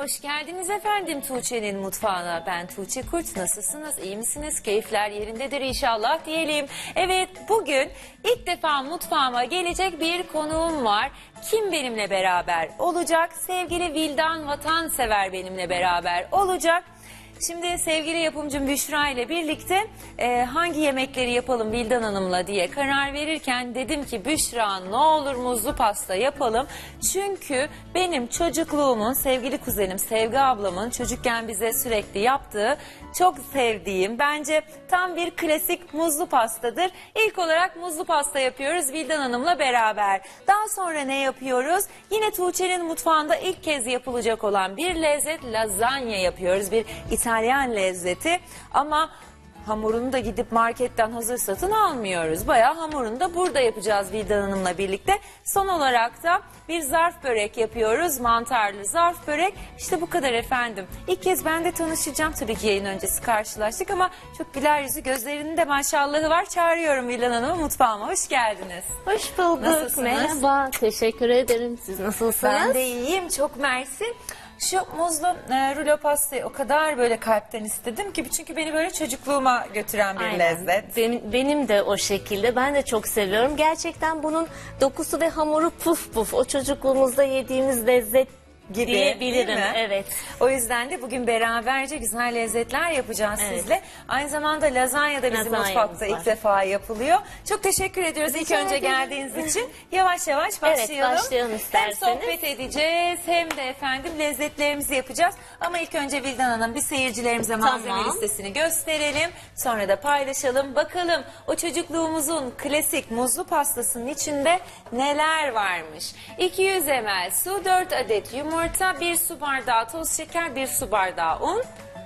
hoş geldiniz efendim Tuğçe'nin mutfağına. Ben Tuğçe Kurt. Nasılsınız? İyi misiniz? Keyifler yerindedir inşallah diyelim. Evet, bugün ilk defa mutfağıma gelecek bir konuğum var. Kim benimle beraber olacak? Sevgili Vildan Vatansever benimle beraber olacak. Şimdi sevgili yapımcım Büşra ile birlikte hangi yemekleri yapalım Vildan Hanım'la diye karar verirken dedim ki Büşra ne olur muzlu pasta yapalım. Çünkü benim çocukluğumun sevgili kuzenim Sevgi ablamın çocukken bize sürekli yaptığı çok sevdiğim bence tam bir klasik muzlu pastadır. İlk olarak muzlu pasta yapıyoruz Vildan Hanım'la beraber. Daha sonra ne yapıyoruz? Yine Tuğçe'nin mutfağında ilk kez yapılacak olan bir lezzet lazanya yapıyoruz. Bir İtalyan lezzeti ama hamurunu da gidip marketten hazır satın almıyoruz. Bayağı hamurunu da burada yapacağız Vildan Hanım'la birlikte. Son olarak da bir zarf börek yapıyoruz. Mantarlı zarf börek. İşte bu kadar efendim. İlk kez ben de tanışacağım. Tabii ki yayın öncesi karşılaştık ama çok güler yüzü, gözlerinin de maşallahı var. Çağırıyorum Vildan Hanım'ı mutfağıma. Hoş geldiniz. Hoş bulduk. Nasılsınız? Merhaba. Teşekkür ederim. Siz nasılsınız? Ben de iyiyim. Çok mersi. Şu muzlu rulo pastayı o kadar böyle kalpten istedim ki çünkü beni böyle çocukluğuma götüren bir Aynen. lezzet. Benim de o şekilde. Ben de çok seviyorum. Gerçekten bunun dokusu ve hamuru puf puf. O çocukluğumuzda yediğimiz lezzet Gibi, diyebilirim. değil mi? Evet. O yüzden de bugün beraberce güzel lezzetler yapacağız Evet. sizle. Aynı zamanda lazanya da bizim Lazanyamız mutfakta var. ilk defa yapılıyor. Çok teşekkür ediyoruz ilk Rica önce ederim. geldiğiniz için. Yavaş yavaş başlayalım. başlayalım Hem isterseniz. sohbet edeceğiz hem de efendim lezzetlerimizi yapacağız. Ama ilk önce Vildan Hanım bir seyircilerimize malzeme Tamam. listesini gösterelim. Sonra da paylaşalım. Bakalım o çocukluğumuzun klasik muzlu pastasının içinde neler varmış. 200 ml su, 4 adet yumurta, 1 su bardağı toz şeker, 1 su bardağı un,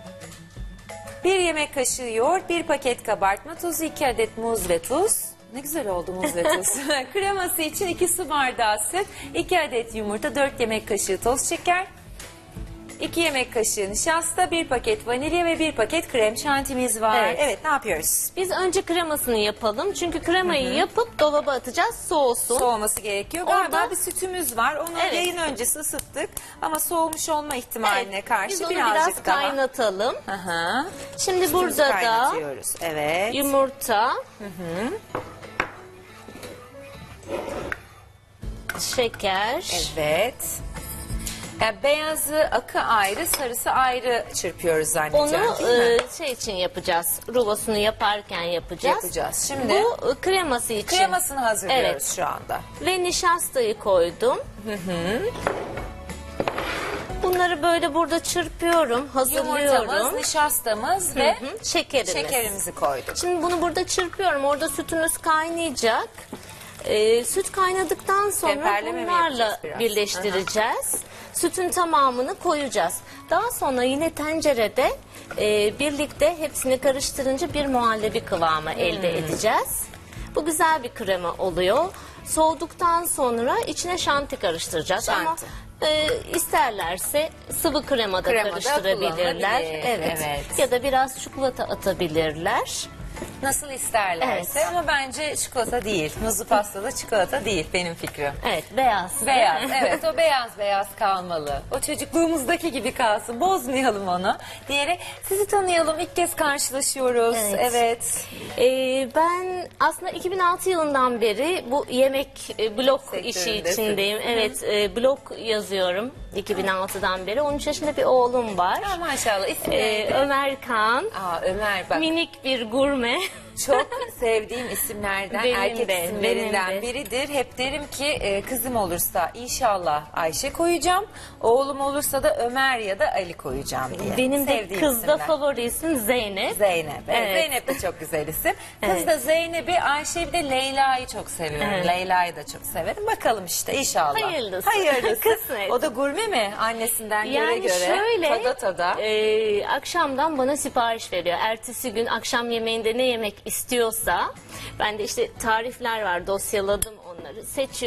1 yemek kaşığı yoğurt, 1 paket kabartma tozu, 2 adet muz ve tuz. Ne güzel oldu muz ve tuz. Kreması için 2 su bardağı süt, 2 adet yumurta, 4 yemek kaşığı toz şeker, 2 yemek kaşığı nişasta, 1 paket vanilya ve 1 paket krem şantimiz var. Evet. Evet, ne yapıyoruz? Biz önce kremasını yapalım. Çünkü kremayı yapıp dolaba atacağız. Soğusun. Soğuması gerekiyor. Galiba Orada- bir sütümüz var. Onu Evet. yayın öncesi ısıttık. Ama soğumuş olma ihtimaline karşı Biz onu birazcık biraz daha. kaynatalım. Aha. Şimdi Sütümüzü burada da kaynatıyoruz. Evet. yumurta, şeker, Evet. Yani beyazı akı ayrı, sarısı ayrı çırpıyoruz zannedeceğim onu değil mi? şey için yapacağız. Rulosunu yaparken yapacağız. Yapacağız. Şimdi Bu kreması için. kremasını hazırlıyoruz Evet. şu anda. Ve nişastayı koydum. Bunları böyle burada çırpıyorum, hazırlıyorum. Yumurtamız, nişastamız ve Şekerimiz. şekerimizi koyduk. Şimdi bunu burada çırpıyorum. Orada sütümüz kaynayacak. Süt kaynadıktan sonra Temperleme mi bunlarla yapacağız biraz? birleştireceğiz. Sütün tamamını koyacağız. Daha sonra yine tencerede birlikte hepsini karıştırınca bir muhallebi kıvamı elde edeceğiz. Bu güzel bir krema oluyor. Soğuduktan sonra içine şanti karıştıracağız. Şanti. Ama isterlerse sıvı krema da Krema da karıştırabilirler. kullanılabilir. Evet. Evet. Ya da biraz çikolata atabilirler. Nasıl isterlerse Evet. ama bence çikolata değil. Muzlu pastada çikolata değil benim fikrim. Evet, beyaz. Beyaz, evet, o beyaz beyaz kalmalı. O çocukluğumuzdaki gibi kalsın, bozmayalım onu diyerek sizi tanıyalım. İlk kez karşılaşıyoruz. Evet. Evet. Ben aslında 2006 yılından beri bu yemek blog işi Sektöründesin. içindeyim. Evet, blog yazıyorum 2006'dan beri. 13 yaşında bir oğlum var. Ha, maşallah. İsmi neydi? Ömer Kaan. Aa, Ömer bak. Minik bir gurme. Çok sevdiğim isimlerden, Benim erkek de, isimlerinden benim de. biridir. Hep derim ki kızım olursa inşallah Ayşe koyacağım. Oğlum olursa da Ömer ya da Ali koyacağım diye. Benim de Sevdiğim kızda isimler. favori isim Zeynep. Zeynep. Evet, Evet. Zeynep de çok güzel isim. Kız Evet. da Zeynep'i, Ayşe'yi bir de Leyla'yı çok seviyorum. Evet. Leyla'yı da çok severim. Bakalım işte inşallah. Hayırlısı. Hayırlısı. Kısmet. O da gurme mi? Annesinden göre Yani göre. şöyle Tada. akşamdan bana sipariş veriyor. Ertesi gün akşam yemeğinde ne yemek istiyorsa ben de işte tarifler var, dosyaladım onları, seçiyor.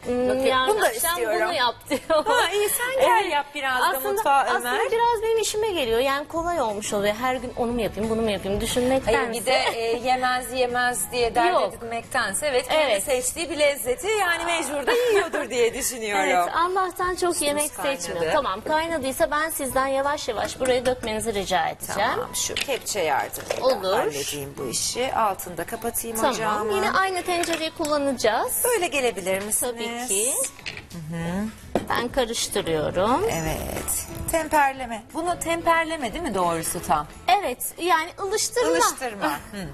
yarın bunu da akşam istiyorum. bunu yap diyor. Ha, iyi sen gel yap biraz da mutfağa Ömer. Aslında biraz benim işime geliyor. Yani kolay olmuş oluyor. Her gün onu mu yapayım, bunu mu yapayım düşünmektense. Hayır bir de yemez diye dert Yok. edilmektense kendi Evet. seçtiği bir lezzeti yani mecbur da yiyordur diye düşünüyorum. Evet, Allah'tan çok yemek kaynadı. seçmiyor. Tamam, kaynadıysa ben sizden yavaş yavaş burayı dökmenizi rica edeceğim. Tamam şu kepçe yardımıyla Olur. halledeyim bu işi. Altını da kapatayım Tamam, ocağımı. yine aynı tencereyi kullanacağız. Böyle gelebilir misiniz? Tabii ki. Ben karıştırıyorum. Evet. Temperleme. Bunu temperleme değil mi doğrusu tam? Evet, yani ılıştırma. Ilıştırma. Hı.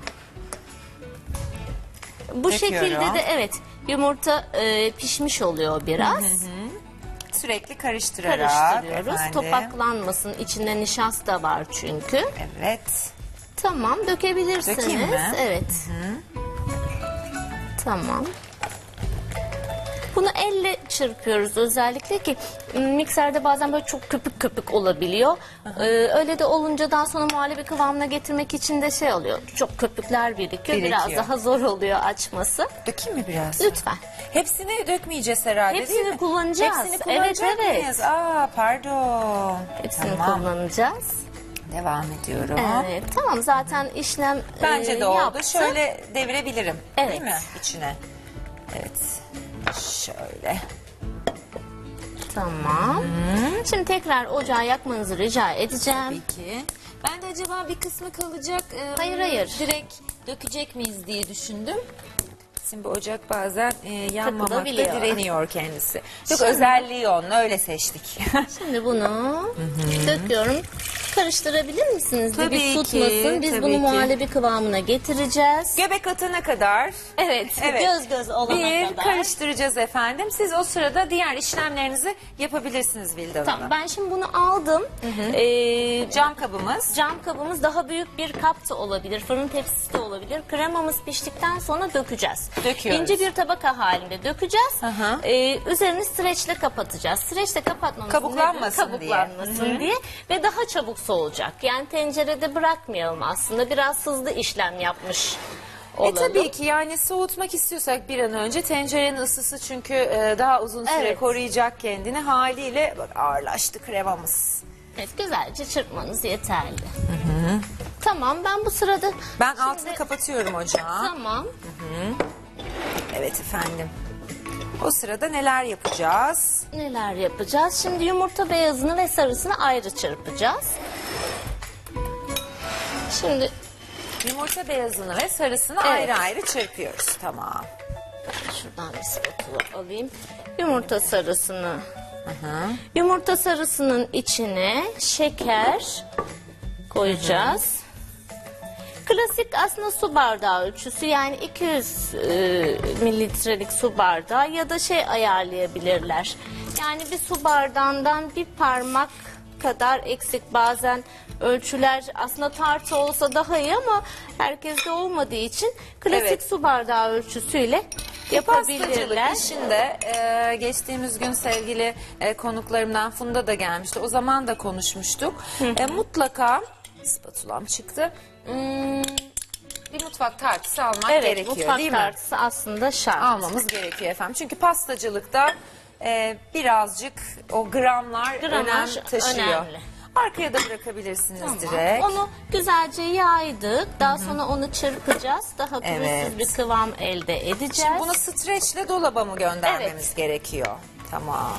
Bu Döküyorum. şekilde de evet, yumurta pişmiş oluyor biraz. Sürekli karıştırarak. Karıştırıyoruz. efendim. Topaklanmasın. İçinde nişasta var çünkü. Evet. Tamam, dökebilirsiniz. Dökeyim mi? Evet. Tamam. Bunu elle çırpıyoruz özellikle ki mikserde bazen böyle çok köpük köpük olabiliyor. Öyle de olunca daha sonra muhallebi kıvamına getirmek için de şey oluyor. Çok köpükler birikiyor. Biraz Birikiyor. daha zor oluyor açması. Dökeyim mi biraz? Lütfen. Hepsini dökmeyeceğiz herhalde değil Hepsini mi? kullanacağız. Hepsini kullanacak Evet. mıyız? Aa pardon. Hepsini Tamam. kullanacağız. Devam ediyorum. Evet, tamam zaten işlem Bence de oldu. yaptı. Şöyle devirebilirim. Değil Evet. mi? İçine. Evet. Şöyle. Tamam. Şimdi tekrar ocağı yakmanızı rica edeceğim. Peki. Ben de acaba bir kısmı kalacak. Hayır. Direkt dökecek miyiz diye düşündüm. Şimdi ocak bazen yanmamakta Takılabiliyor. direniyor kendisi. Yok özelliği onun öyle seçtik. Şimdi bunu döküyorum. Karıştırabilir misiniz? Tabii Bir ki, tutmasın. Biz tabii bunu ki. muhallebi kıvamına getireceğiz. Göbek atana kadar Evet, Evet. göz göz olana bir kadar. karıştıracağız efendim. Siz o sırada diğer işlemlerinizi yapabilirsiniz Vildan Tamam, Hanım. ben şimdi bunu aldım. Cam kabımız. Cam kabımız daha büyük bir kap da olabilir, fırın tepsisi de olabilir. Kremamız piştikten sonra dökeceğiz. Döküyoruz. İnce bir tabaka halinde dökeceğiz. Aha. Üzerini streçle kapatacağız. Streçle kapatmamız Kabuklanmasın nedir? Kabuklanmasın diye. Ve daha çabuk soğuyacak. Yani tencerede bırakmayalım aslında. Biraz hızlı işlem yapmış olalım. Tabii ki yani soğutmak istiyorsak bir an önce tencerenin ısısı çünkü daha uzun süre Evet. koruyacak kendini haliyle bak ağırlaştı kremamız. Evet, güzelce çırpmanız yeterli. Tamam, ben bu sırada... Ben Şimdi- altını kapatıyorum ocağı. Tamam. Evet efendim. O sırada neler yapacağız? Neler yapacağız? Şimdi yumurta beyazını ve sarısını ayrı çırpacağız. Şimdi Yumurta beyazını ve sarısını ayrı ayrı çırpıyoruz. Tamam. şuradan bir spatula alayım. Yumurta sarısını. Yumurta sarısının içine şeker koyacağız. Klasik aslında su bardağı ölçüsü, yani 200 mililitrelik su bardağı ya da şey ayarlayabilirler. Yani bir su bardağından bir parmak kadar eksik, bazen ölçüler aslında tartı olsa daha iyi ama herkeste olmadığı için klasik Evet. su bardağı ölçüsüyle Pastacılık yapabilirler. işinde geçtiğimiz gün sevgili konuklarımdan Funda da gelmişti. O zaman da konuşmuştuk. Mutlaka spatulam çıktı. Bir mutfak tartısı almak Evet, gerekiyor mutfak değil mi? tartısı aslında şart. Almamız gerekiyor efendim. Çünkü pastacılıkta birazcık o gramlar Gramaj önem taşıyor. önemli. Arkaya da bırakabilirsiniz Tamam. direkt. Onu güzelce yaydık. Daha sonra onu çırpacağız. Daha pürüzsüz Evet. bir kıvam elde edeceğiz. Şimdi bunu streçle dolaba mı göndermemiz Evet. gerekiyor? Tamam.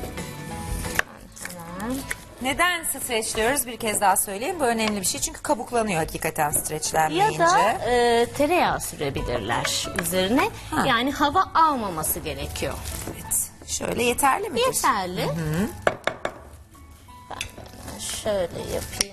Tamam. Neden streçliyoruz bir kez daha söyleyeyim. Bu önemli bir şey çünkü kabuklanıyor hakikaten Ya streçlenmeyince. da tereyağı sürebilirler üzerine. Ha. Yani hava almaması gerekiyor. Evet. Şöyle yeterli midir? Yeterli. Ben hemen şöyle yapayım.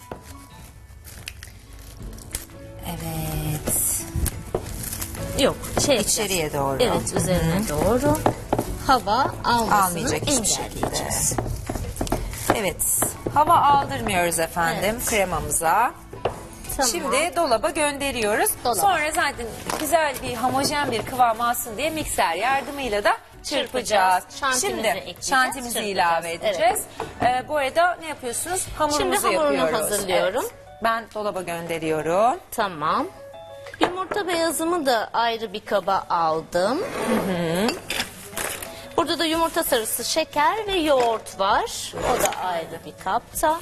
Evet. Yok, İçeriye doğru. Evet, üzerine doğru. Hava almasını Almayacak hiçbir şekilde. engelleyeceğiz. Evet. Hava aldırmıyoruz efendim Evet. kremamıza. Tamam. Şimdi dolaba gönderiyoruz. Dolaba. Sonra zaten güzel bir homojen bir kıvam alsın diye mikser yardımıyla da çırpacağız. Şantimizi Şimdi ekleyeceğiz, şantimizi çırpacağız. ilave edeceğiz. Bu arada ne yapıyorsunuz? Hamurumuzu Şimdi hamurunu yapıyoruz. hazırlıyorum. Evet. Ben dolaba gönderiyorum. Tamam. Yumurta beyazımı da ayrı bir kaba aldım. Burada da yumurta sarısı, şeker ve yoğurt var. O da ayrı bir kapta.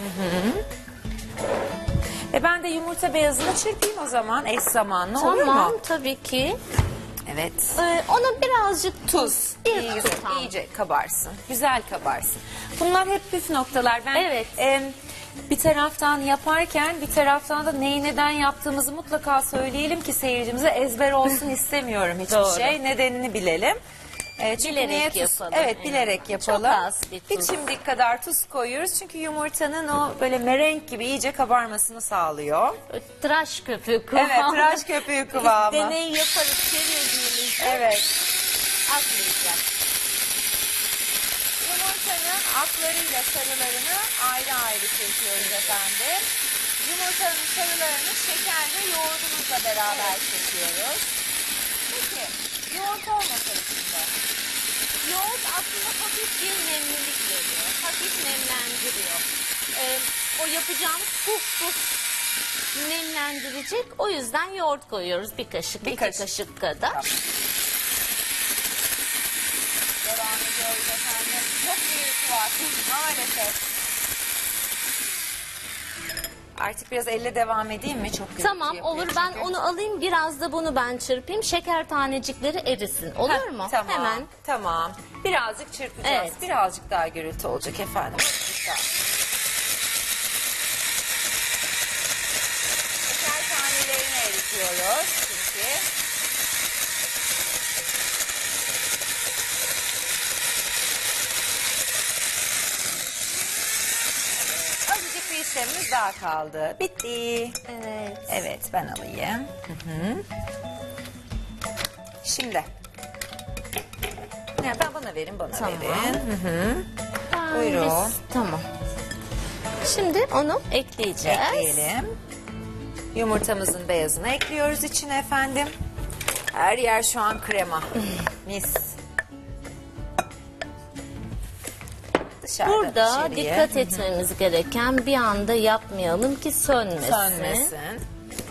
Ben de yumurta beyazını çırpayım o zaman eş zamanlı, olur Tamam, mu? tabii ki. Evet. Ona birazcık Tuz. İlk İyi, tutam. iyice kabarsın. Güzel kabarsın. Bunlar hep püf noktalar. Ben Evet. bir taraftan yaparken bir taraftan da neyi neden yaptığımızı mutlaka söyleyelim ki seyircimize ezber olsun istemiyorum hiçbir Doğru. şey. Nedenini bilelim. Çünkü Bilerek niye tuz? yapalım. Evet, bilerek yapalım. Çok az bir tuz. Bir çimdik kadar tuz koyuyoruz çünkü yumurtanın o böyle merenk gibi iyice kabarmasını sağlıyor. Tıraş köpüğü kıvamı. Evet, tıraş köpüğü kıvamı. Deney yaparız çevirdiğimizde Evet. aklayacak. Yumurtanın aklarıyla sarılarını ayrı ayrı çekiyoruz efendim. Yumurtanın sarılarını şeker ve yoğurdumuzla beraber çekiyoruz. Peki, yoğurt olmasa içinde? Yoğurt aslında hafif bir nemlilik veriyor. Hafif nemlendiriyor. O yapacağımız puf nemlendirecek. O yüzden yoğurt koyuyoruz. Bir kaşık, Bir iki kaşık. kaşık kadar. Tamam. Devam ediyoruz efendim. Çok büyük var maalesef. Artık biraz elle devam edeyim mi? Çok gürültü Tamam, yapıyor olur. Ben çünkü. onu alayım. Biraz da bunu ben çırpayım. Şeker tanecikleri erisin. Olur Heh, mu? Tamam. Hemen. Tamam. Birazcık çırpacağız. Evet. Birazcık daha gürültü olacak efendim. Güzel. Şeker tanelerini eritiyoruz çünkü. Evet, azıcık bir işlemimiz daha kaldı. Bitti. Evet. Evet, ben alayım. Şimdi. Ya ben bana verin, bana Tamam. verin. Buyurun. Tamam. Şimdi onu ekleyeceğiz. Ekleyelim. Yumurtamızın beyazını ekliyoruz içine efendim. Her yer şu an krema. Mis. Dışarıda Burada pişiriye. dikkat etmemiz gereken, bir anda yapmayalım ki sönmesin. Sönmesin.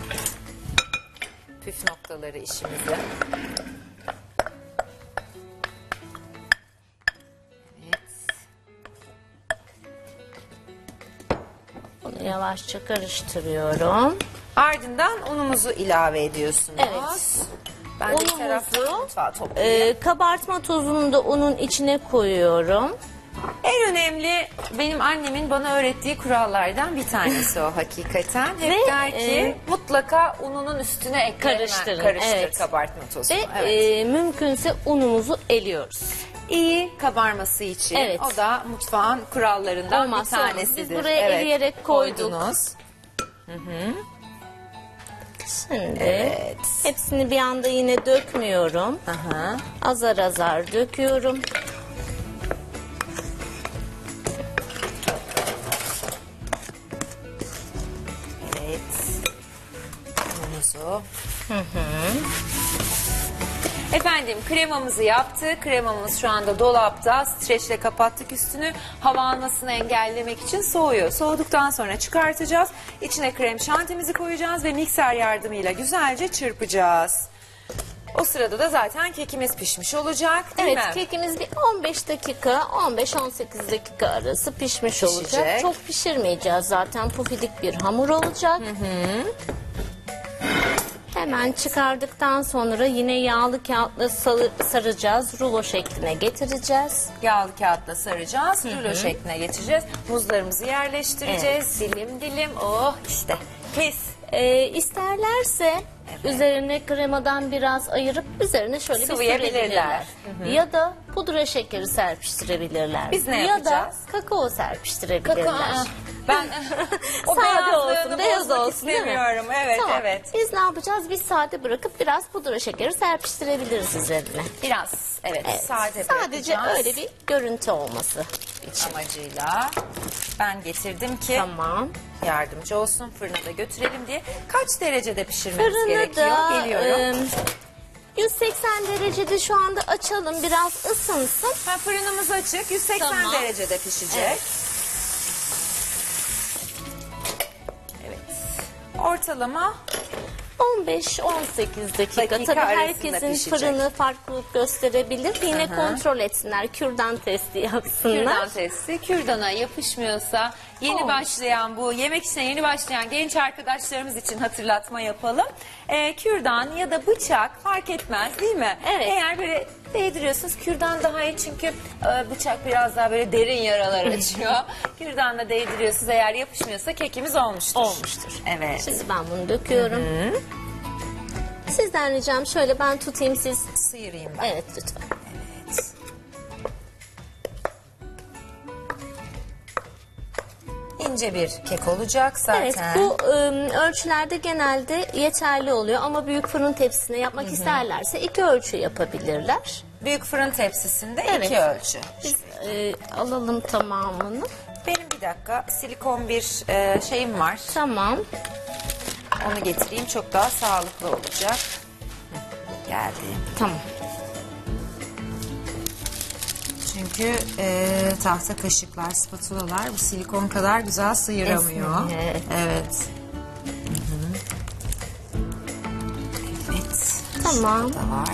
Püf noktaları işimizin. Evet. Bunu yavaşça karıştırıyorum. Ardından unumuzu ilave ediyorsunuz. Evet. Ben de bir taraftan Unumuzu mutfağa toplayayım. kabartma tozunu da unun içine koyuyorum. En önemli benim annemin bana öğrettiği kurallardan bir tanesi o hakikaten. Hep Ve, der ki mutlaka ununun üstüne ekle. Karıştırın, Karıştır evet. kabartma tozunu. Ve Evet. mümkünse unumuzu eliyoruz. İyi kabarması için. Evet. O da mutfağın kurallarından Olmazsa bir olmaz. tanesidir. Biz buraya eleyerek koyduk. Koydunuz. Şimdi Evet. hepsini bir anda yine dökmüyorum. Aha. Azar azar döküyorum. Evet. Unumuzu. Efendim kremamızı yaptık. Kremamız şu anda dolapta. Streçle kapattık üstünü. Hava almasını engellemek için soğuyor. Soğuduktan sonra çıkartacağız. İçine krem şantimizi koyacağız ve mikser yardımıyla güzelce çırpacağız. O sırada da zaten kekimiz pişmiş olacak, değil Evet, mi? kekimiz bir 15 dakika, 15-18 dakika arası pişmiş olacak. Pişecek. Çok pişirmeyeceğiz zaten, pufidik bir hamur olacak. Hemen çıkardıktan sonra yine yağlı kağıtla saracağız, rulo şekline getireceğiz. Yağlı kağıtla saracağız, rulo şekline geçireceğiz. Muzlarımızı yerleştireceğiz, dilim dilim. Oh işte mis. İsterlerse üzerine kremadan biraz ayırıp üzerine şöyle bir Sıvayabilirler. sürebilirler. Ya da pudra şekeri serpiştirebilirler. Biz ne ya yapacağız? da kakao serpiştirebilirler. Kakao, ben o Sade beyazlığını olsun, beyaz bozmak olsun, değil mi? istemiyorum. Evet, Tamam. evet. Biz ne yapacağız? Biz sade bırakıp biraz pudra şekeri serpiştirebiliriz üzerine. Biraz, evet, Evet. sade Sadece bırakacağız öyle bir görüntü olması. amacıyla. Ben getirdim ki Tamam. yardımcı olsun, fırına da götürelim diye. Kaç derecede pişirmemiz Fırını gerekiyor? da Geliyorum. 180 derecede şu anda açalım, biraz ısınsın. Fırınımız açık, 180 Tamam. derecede pişecek. Evet. Evet. Ortalama 15-18 dakika. Dakika Tabii arasında herkesin pişecek. fırını farklılık gösterebilir. Yine kontrol etsinler. Kürdan testi yapsınlar. Kürdan testi. Kürdana yapışmıyorsa yeni Olmuş. başlayan bu yemek işine yeni başlayan genç arkadaşlarımız için hatırlatma yapalım. Kürdan ya da bıçak fark etmez değil mi? Evet. Eğer böyle değdiriyorsunuz kürdan daha iyi çünkü bıçak biraz daha böyle derin yaralar açıyor. Kürdanla değdiriyorsunuz eğer yapışmıyorsa kekimiz olmuştur. Olmuştur. Evet. Şimdi ben bunu döküyorum. Sizden ricam şöyle ben tutayım siz. Sıyırayım ben. Evet lütfen. Evet. İnce bir kek olacak zaten. Evet bu ölçülerde genelde yeterli oluyor ama büyük fırın tepsisine yapmak isterlerse 2 ölçü yapabilirler. Büyük fırın tepsisinde Evet. 2 ölçü. Biz alalım tamamını. Benim bir dakika silikon bir şeyim var. Tamam. Onu getireyim çok daha sağlıklı olacak. Geldi. Tamam. Çünkü tahta kaşıklar, spatulalar bu silikon kadar güzel sıyıramıyor. Esniyor, evet. Evet. Evet. Tamam. Şurada var.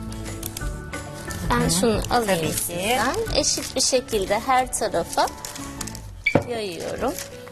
Ben şunu alayım Tabii ki. sizden. Eşit bir şekilde her tarafa yayıyorum.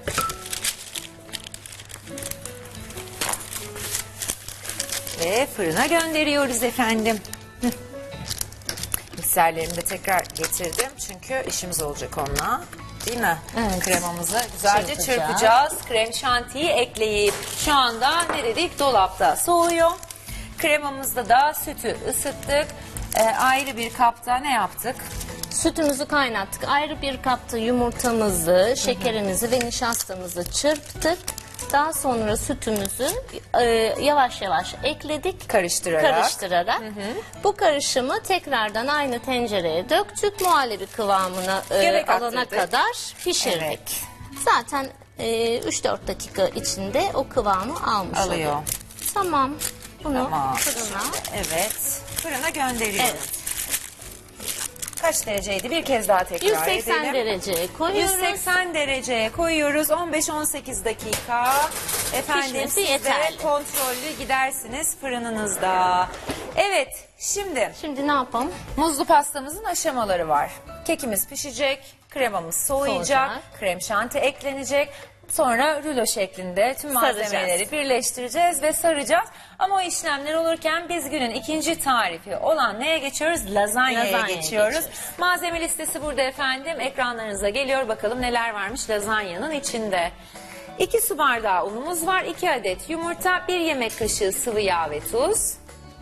Ve fırına gönderiyoruz efendim. Mikserlerimi de tekrar getirdim. Çünkü işimiz olacak onunla. Değil mi? Evet. Kremamızı güzelce Çırpacağız. çırpacağız. Krem şantiyi ekleyip şu anda ne dedik? Dolapta soğuyor. Kremamızda da sütü ısıttık. Ayrı bir kapta ne yaptık? Sütümüzü kaynattık. Ayrı bir kapta yumurtamızı, şekerimizi ve nişastamızı çırptık. Daha sonra sütümüzü yavaş yavaş ekledik. Karıştırarak. Bu karışımı tekrardan aynı tencereye döktük. Muhallebi kıvamına Göbek alana attırdık. kadar pişirdik. Evet. Zaten 3-4 dakika içinde o kıvamı almış Alıyor. oluyor. Tamam. Bunu Tamam. fırına. Evet. Fırına gönderiyoruz. Evet. Kaç dereceydi? Bir kez daha tekrar 180 edelim. dereceye koyuyoruz. 180 dereceye koyuyoruz. 15-18 dakika. Efendim Pişmesi siz de yeterli. kontrollü gidersiniz fırınınızda. Evet şimdi Şimdi ne yapalım? muzlu pastamızın aşamaları var. Kekimiz pişecek. Kremamız soğuyacak. Soğuyacak. Krem şanti eklenecek. Sonra rulo şeklinde tüm malzemeleri Saracağız. birleştireceğiz ve saracağız. Ama o işlemler olurken biz günün ikinci tarifi olan neye geçiyoruz? Lazanyaya Lazanyaya geçiyoruz. geçiyoruz. Malzeme listesi burada efendim. Ekranlarınıza geliyor. Bakalım neler varmış lazanyanın içinde. 2 su bardağı unumuz var. 2 adet yumurta, 1 yemek kaşığı sıvı yağ ve tuz.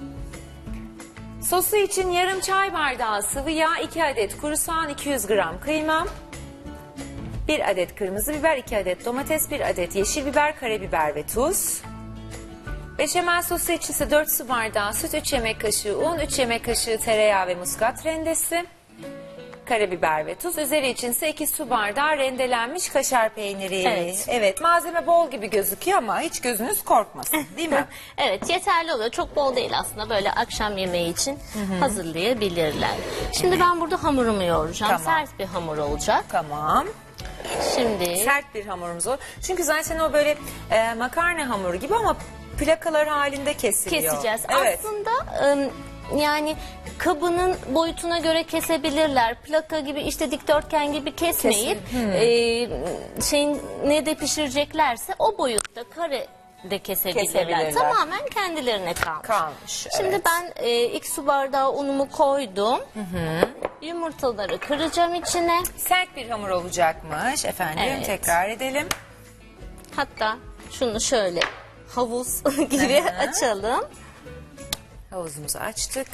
Sosu için yarım çay bardağı sıvı yağ, 2 adet kuru soğan, 200 gram kıyma. 1 adet kırmızı biber, 2 adet domates, 1 adet yeşil biber, karabiber ve tuz. Beşamel sosu için ise 4 su bardağı süt, 3 yemek kaşığı un, 3 yemek kaşığı tereyağı ve muskat rendesi. Karabiber ve tuz. Üzeri için ise 2 su bardağı rendelenmiş kaşar peyniri. Evet. Malzeme bol gibi gözüküyor ama hiç gözünüz korkmasın değil mi? Evet yeterli oluyor. Çok bol değil aslında. Böyle akşam yemeği için hazırlayabilirler. Şimdi ben burada hamurumu yoğuracağım. Tamam. Sert bir hamur olacak. Tamam. Şimdi Sert bir hamurumuz olur. Çünkü zaten o böyle makarna hamuru gibi ama plakalar halinde kesiliyor. keseceğiz. Evet. Aslında yani kabının boyutuna göre kesebilirler. Plaka gibi işte dikdörtgen gibi kesmeyip şeyin ne de pişireceklerse o boyutta kare de kesebilirler. Kesebilirler. Tamamen kendilerine kalmış. Kalmış. Şimdi evet. ben 2 su bardağı unumu koydum. Yumurtaları kıracağım içine. Sert bir hamur olacakmış efendim. Evet. Tekrar edelim. Hatta şunu şöyle havuz gibi açalım. Havuzumuzu açtık.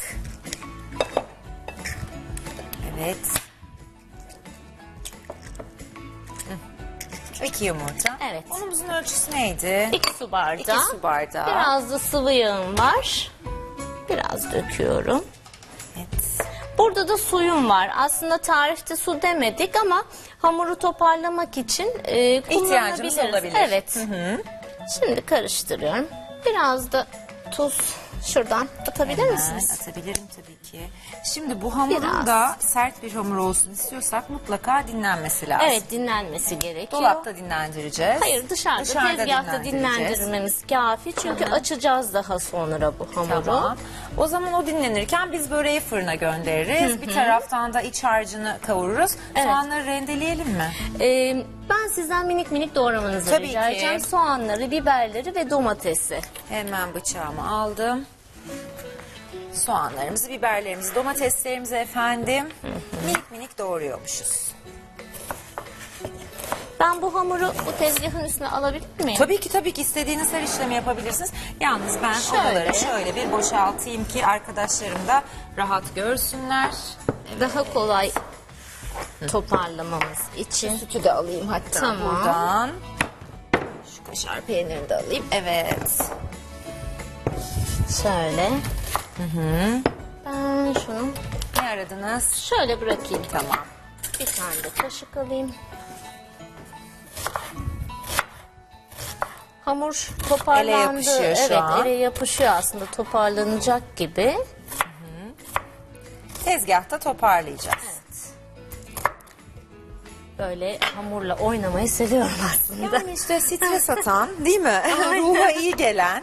Evet. 2 yumurta. Evet. Unumuzun ölçüsü neydi? 2 su bardağı. 2 su bardağı. Biraz da sıvı yağım var. Biraz döküyorum. Evet. Burada da suyum var. Aslında tarifte su demedik ama hamuru toparlamak için İhtiyacımız kullanabiliriz. olabilir. Evet. Şimdi karıştırıyorum. Biraz da tuz şuradan atabilir Hemen misiniz? atabilirim tabii ki. Şimdi bu hamurun Biraz. da sert bir hamur olsun istiyorsak mutlaka dinlenmesi lazım. Evet, dinlenmesi gerekiyor. Dolapta dinlendireceğiz. Hayır, dışarıda tezgahta dinlendireceğiz. dinlendirmemiz kafi. Çünkü açacağız daha sonra bu hamuru. Tamam. O zaman o dinlenirken biz böreği fırına göndeririz. Bir taraftan da iç harcını kavururuz. Evet. Soğanları rendeleyelim mi? Ben sizden minik minik doğramanızı Tabii rica ki. edeceğim. Soğanları, biberleri ve domatesi. Hemen bıçağımı aldım. Soğanlarımızı, biberlerimizi, domateslerimizi efendim minik minik doğruyormuşuz. Ben bu hamuru bu tezgahın üstüne alabilir miyim? Tabii ki istediğiniz her işlemi yapabilirsiniz. Yalnız ben Şöyle. odaları şöyle bir boşaltayım ki arkadaşlarım da rahat görsünler. Daha kolay toparlamamız için. Sütü de alayım hatta Tamam. buradan. Şu kaşar peynirini de alayım. Evet. Şöyle. Ben şunu Ne aradınız? şöyle bırakayım. Tamam. Bir tane de kaşık alayım. Hamur toparlandı. Ele yapışıyor şu evet, an. ele yapışıyor aslında, toparlanacak gibi. Tezgahta toparlayacağız. Böyle hamurla oynamayı seviyorum aslında. Yani işte stres atan değil mi? Ruha iyi gelen.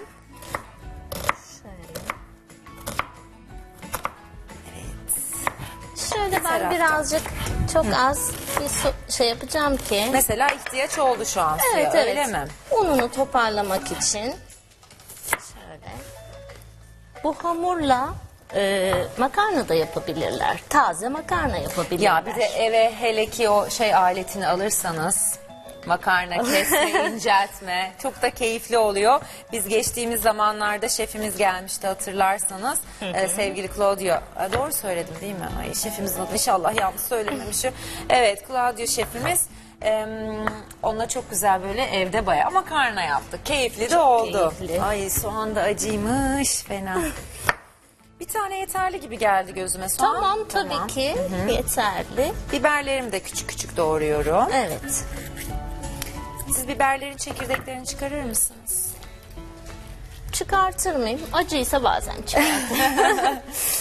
Şöyle ben taraftan. birazcık çok az bir şey yapacağım ki. Mesela ihtiyaç oldu şu an suya, Evet, öyle evet. mi? Ununu toparlamak için. Şöyle. Bu hamurla makarna da yapabilirler. Taze makarna yapabilirler. Ya bir de eve hele ki o şey aletini alırsanız makarna kesme, inceltme çok da keyifli oluyor. Biz geçtiğimiz zamanlarda şefimiz gelmişti hatırlarsanız. Sevgili Claudio. Doğru söyledim değil mi? Ay, şefimizin adı inşallah yanlış söylememişim. Evet, Claudio şefimiz. Onunla çok güzel böyle evde bayağı makarna yaptık. Keyifli de oldu. keyifli. Ay soğan da acıymış fena. Bir tane yeterli gibi geldi gözüme soğan. Tamam, tabii ki yeterli. Biberlerimi de küçük küçük doğruyorum. Evet. Siz biberlerin çekirdeklerini çıkarır mısınız? Çıkartır mıyım? Acıysa bazen çıkartırım.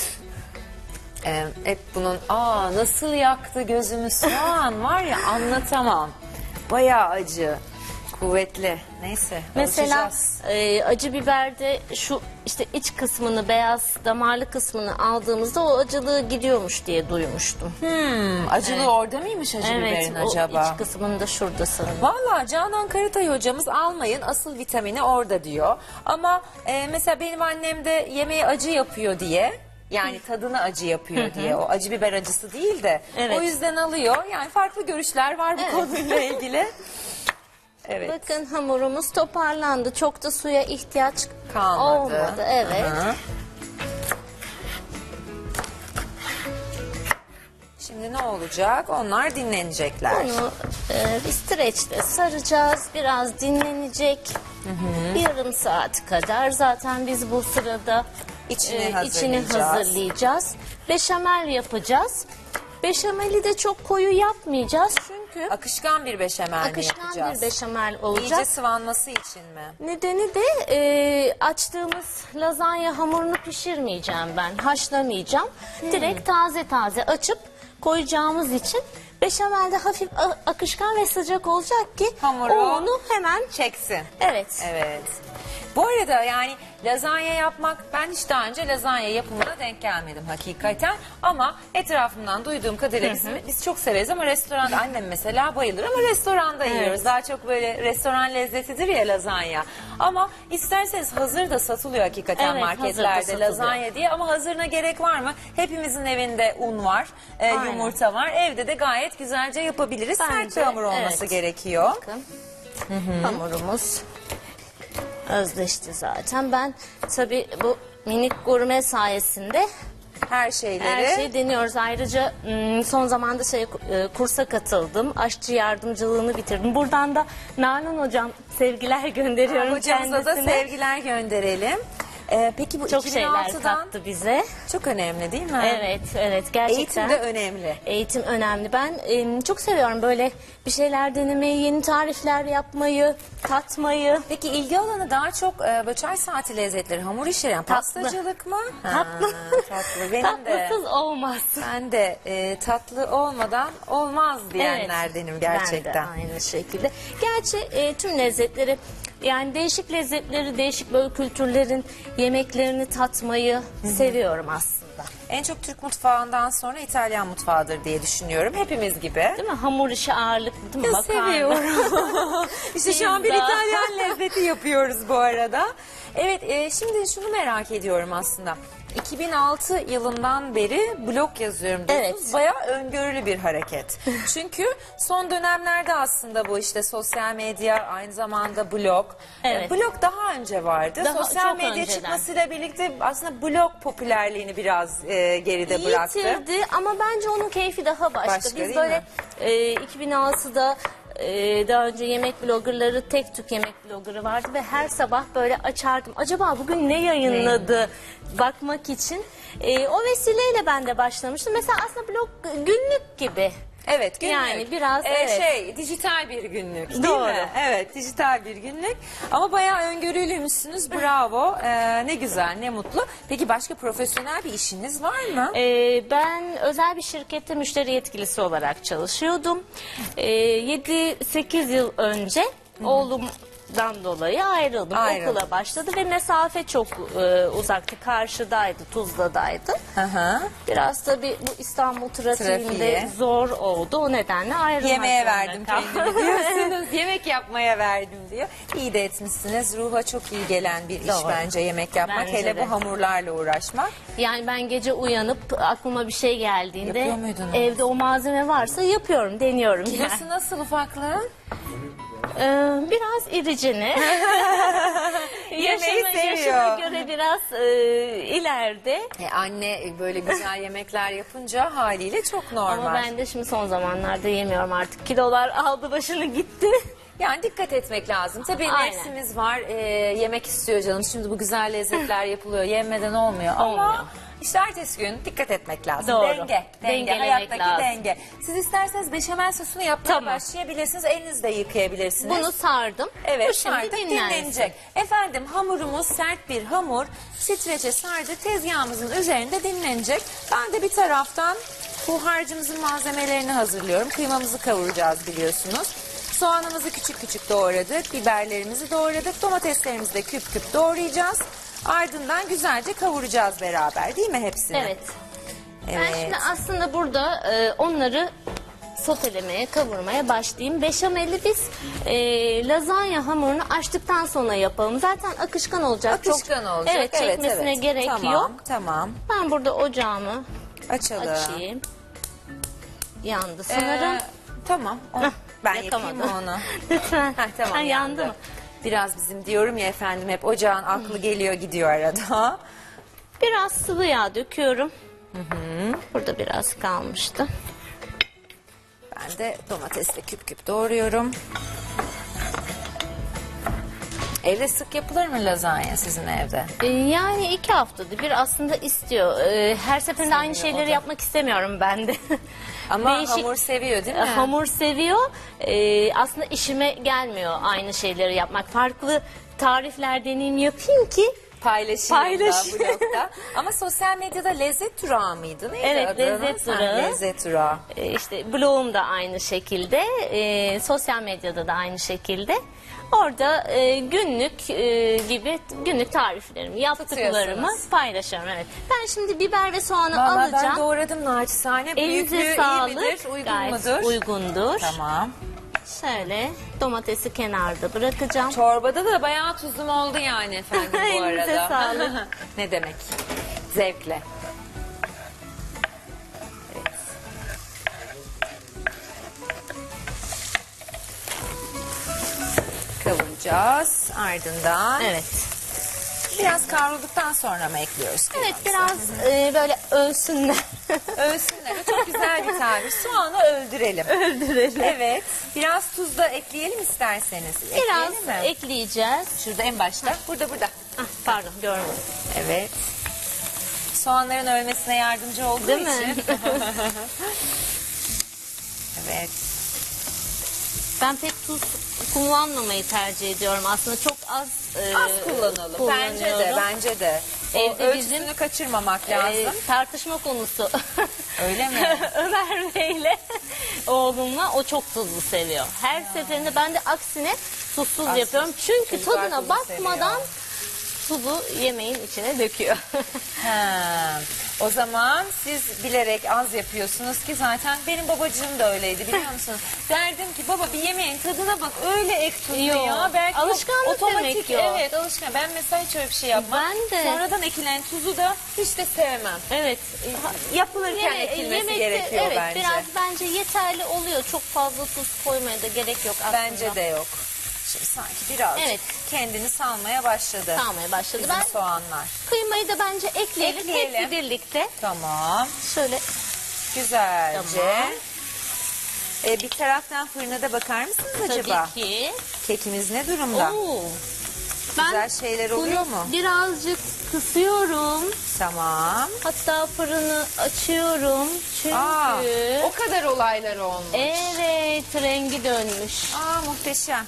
Hep bunun nasıl yaktı gözümü soğan var ya anlatamam. Bayağı acı, kuvvetli. Neyse Mesela alışacağız. acı biberde şu işte iç kısmını, beyaz damarlı kısmını aldığımızda o acılığı gidiyormuş diye duymuştum. Acılı orada mıymış acı biberin o acaba? iç kısmını da şurada sanırım. Vallahi Canan Karatay hocamız almayın asıl vitamini orada diyor. Ama mesela benim annem de yemeği acı yapıyor diye. Yani tadını acı yapıyor diye. O acı biber acısı değil de. Evet. O yüzden alıyor. Yani farklı görüşler var bu konuyla ilgili. Evet. Bakın hamurumuz toparlandı. Çok da suya ihtiyaç Kalmadı. olmadı. Evet. Hı. Şimdi ne olacak? Onlar dinlenecekler. Bunu bir streçle saracağız. Biraz dinlenecek. Yarım saat kadar. Zaten biz bu sırada içini hazırlayacağız. Beşamel yapacağız. Beşameli de çok koyu yapmayacağız. Çünkü Akışkan bir beşamel mi akışkan yapacağız? bir beşamel İyice olacak. sıvanması için mi? Nedeni de açtığımız lazanya hamurunu pişirmeyeceğim ben. Haşlamayacağım. Direkt taze taze açıp koyacağımız için beşamelde hafif akışkan ve sıcak olacak ki Hamuru o unu hemen çeksin. evet. Evet. Bu arada yani lazanya yapmak, ben hiç daha önce lazanya yapımına denk gelmedim hakikaten. Ama etrafımdan duyduğum kadarıyla biz çok severiz ama restoranda annem mesela bayılır ama restoranda yiyoruz. Daha çok böyle restoran lezzetidir ya lazanya. Ama isterseniz hazır da satılıyor hakikaten Evet, hazır da marketlerde satılıyor. lazanya diye. Ama hazırına gerek var mı? Hepimizin evinde un var, Aynen. yumurta var. Evde de gayet güzelce yapabiliriz. Sert Bence, bir hamur olması evet. gerekiyor. Bakın hamurumuz özleşti zaten. Ben tabii bu minik gurme sayesinde Her şeyleri. her şeyi deniyoruz. Ayrıca son zamanda kursa katıldım. Aşçı yardımcılığını bitirdim. Buradan da Nalan hocam sevgiler gönderiyorum Hocamıza da kendisine. sevgiler gönderelim. Peki bu Çok şeyler 2006'dan kattı bize. çok önemli değil mi? Evet, evet gerçekten. Eğitim de önemli. Eğitim önemli. Ben çok seviyorum böyle bir şeyler denemeyi, yeni tarifler yapmayı, tatmayı. Peki ilgi alanı daha çok böyle çay saati lezzetleri, hamur işleri, yani Tatlı. pastacılık mı? Tatlı. Tatlı. Benim de. Tatlısız olmaz. Ben de tatlı olmadan olmaz diyenlerdenim gerçekten. Ben de aynı şekilde. Gerçi tüm lezzetleri, yani değişik lezzetleri, değişik böyle kültürlerin yemeklerini tatmayı seviyorum aslında. En çok Türk mutfağından sonra İtalyan mutfağıdır diye düşünüyorum. Hepimiz gibi. Değil mi? Hamur işi ağırlıklı değil mi? Ya Makarna. seviyorum. İşte şu an bir Pizza. İtalyan lezzeti yapıyoruz bu arada. Evet, şimdi şunu merak ediyorum aslında. 2006 yılından beri blog yazıyorum diyorsunuz. Evet. Bayağı öngörülü bir hareket. Çünkü son dönemlerde aslında bu işte sosyal medya, aynı zamanda blog. Evet. Blog daha önce vardı. Sosyal çok medya önceden. çıkmasıyla birlikte aslında blog popülerliğini biraz geride bıraktı. Yitirdi ama bence onun keyfi daha başka. Başka, değil Biz böyle 2006'da daha önce yemek bloggerları, tek tük yemek bloggerı vardı ve her sabah böyle açardım. Acaba bugün ne yayınladı bakmak için. O vesileyle ben de başlamıştım. Mesela aslında blog günlük gibi. Evet, günlük. Yani biraz, evet. Dijital bir günlük değil Doğru. mi? Evet, dijital bir günlük. Ama bayağı öngörülüymüşsünüz. Bravo. Ne güzel, ne mutlu. Peki başka profesyonel bir işiniz var mı? Ben özel bir şirkette müşteri yetkilisi olarak çalışıyordum. 7-8 yıl önce oğlumdan dolayı ayrıldım. Ayrıldın. Okula başladı ve mesafe çok uzaktı. Karşıdaydı, Tuzla'daydı. Hı. Biraz tabii bu İstanbul trafiğinde Trafiği. zor oldu. O nedenle ayrılmak Yemeğe zorunda verdim kaldım. kendimi diyorsunuz. Yemek yapmaya verdim diyor. İyi de etmişsiniz. Ruha çok iyi gelen bir iş Doğru. bence yemek yapmak. Bence Hele de. bu hamurlarla uğraşmak. Yani ben gece uyanıp aklıma bir şey geldiğinde Yapıyor muydunuz? evde o malzeme varsa yapıyorum, deniyorum. Yani. Kilosu nasıl ufaklığın? Biraz iricini. Yemeği Yaşına seviyor. göre biraz ileride. Anne böyle güzel yemekler yapınca haliyle çok normal. Ama ben de şimdi son zamanlarda yemiyorum artık. Kilolar aldı başını gitti. Yani dikkat etmek lazım. Tabii Aynen. nefsimiz var. Yemek istiyor canım. Şimdi bu güzel lezzetler yapılıyor. Yemeden olmuyor. Olmuyor. Ama işte ertesi gün dikkat etmek lazım. Doğru. Denge. Dengelemek Hayattaki lazım. denge. Siz isterseniz beşamel sosunu yapmaya Tamam. başlayabilirsiniz. Elinizle yıkayabilirsiniz. Bunu sardım. Evet, Bu şimdi sardık, dinlensin. dinlenecek. Efendim hamurumuz sert bir hamur. Streçe sardık. Tezgahımızın üzerinde dinlenecek. Ben de bir taraftan bu harcımızın malzemelerini hazırlıyorum. Kıymamızı kavuracağız biliyorsunuz. Soğanımızı küçük küçük doğradık. Biberlerimizi doğradık. Domateslerimizi de küp küp doğrayacağız. Ardından güzelce kavuracağız beraber, değil mi hepsini? Evet. Ben Evet. şimdi aslında burada onları sotelemeye, kavurmaya başlayayım. Beşameli biz lazanya hamurunu açtıktan sonra yapalım. Zaten akışkan olacak. Akışkan olacak. Evet, çekmesine gerek tamam, yok. Tamam. Ben burada ocağımı Açalım. açayım. Yandı sanırım. Tamam. Ben yapayım yakamadım. onu. Lütfen. Heh, tamam, Ha, yandı mı? Biraz bizim diyorum ya efendim hep ocağın aklı geliyor gidiyor arada. Biraz sıvı yağ döküyorum. Burada biraz kalmıştı. Ben de domatesle küp küp doğruyorum. Evde sık yapılır mı lazanya sizin evde? Yani 2 haftada bir aslında istiyor. Her seferinde aynı Seviyor o şeyleri da. yapmak istemiyorum ben de. Ama Değişik- hamur seviyor değil mi? Hamur seviyor. Aslında işime gelmiyor aynı şeyleri yapmak. Farklı tarifler deneyim yapayım ki. Paylaşayım Paylaşayım. da blogda. Ama sosyal medyada lezzet durağı mıydı? Neydi Evet, adınız? lezzet Ha, durağı. Lezzet durağı. İşte blogum da aynı şekilde. Sosyal medyada da aynı şekilde. Orada günlük gibi günlük tariflerimi, yaptıklarımı Tutuyorsunuz. paylaşıyorum. Evet. Ben şimdi biber ve soğanı Vallahi ben alacağım. doğradım naçizane. Elinize Büyüklüğü iyi sağlık. midir? Uygun Gayet mudur? uygundur. Tamam. Şöyle domatesi kenarda bırakacağım. Çorbada da bayağı tuzum oldu yani efendim bu Elinize arada. sağlık. Ne demek? Zevkle. Evet. Kavuracağız. Ardından Evet. biraz kavrulduktan sonra mı ekliyoruz? Evet, kıymamızı? biraz böyle ölsünler. Ölsünler. O çok güzel bir tabir. Soğanı öldürelim. Öldürelim. Evet. Biraz tuz da ekleyelim isterseniz. Biraz Ekleyelim mi? ekleyeceğiz. Şurada en başta. Burada. Ah, pardon, görmedim. Evet. Soğanların ölmesine yardımcı olduğu Değil için. mi? Evet. Ben pek tuz kullanmamayı tercih ediyorum. Aslında çok az, Az kullanalım. Bence de, kullanıyorum. bence de. O Evde ölçüsünü bizim, kaçırmamak lazım. Tartışma konusu. Öyle mi? Ömer Bey'le oğlumla, o çok tuzlu seviyor. Her seferinde ben de aksine tuzsuz Aksız. yapıyorum. Çünkü Çocuklar tadına tuzlu bakmadan tuzu yemeğin içine döküyor. Ha. O zaman siz bilerek az yapıyorsunuz ki zaten benim babacığım da öyleydi biliyor musunuz? Derdim ki baba bir yemeğin tadına bak öyle ek tuzlu Yok, ya. Belki alışkanlık otomatik, demek yok. evet alışkanlık. Ben mesela hiç öyle bir şey yapmam. Ben de. Sonradan ekilen tuzu da hiç de sevmem. Evet. Yapılırken ekilmesi Yemekte, gerekiyor evet, bence. biraz bence yeterli oluyor. Çok fazla tuz koymaya da gerek yok aslında. Bence de yok. Şimdi sanki birazcık Evet. kendini salmaya başladı. Salmaya başladı. Bizim Ben soğanlar. kıymayı da bence ekleyelim. Ekleyelim. Hepsi birlikte. Tamam. Şöyle. Güzelce. Tamam. Bir taraftan fırına da bakar mısınız acaba? Tabii ki. Kekimiz ne durumda? Oo. Güzel şeyler oluyor bunu mu? birazcık kısıyorum. Tamam. Hatta fırını açıyorum. Çünkü O kadar olaylar olmuş. evet, rengi dönmüş. Muhteşem.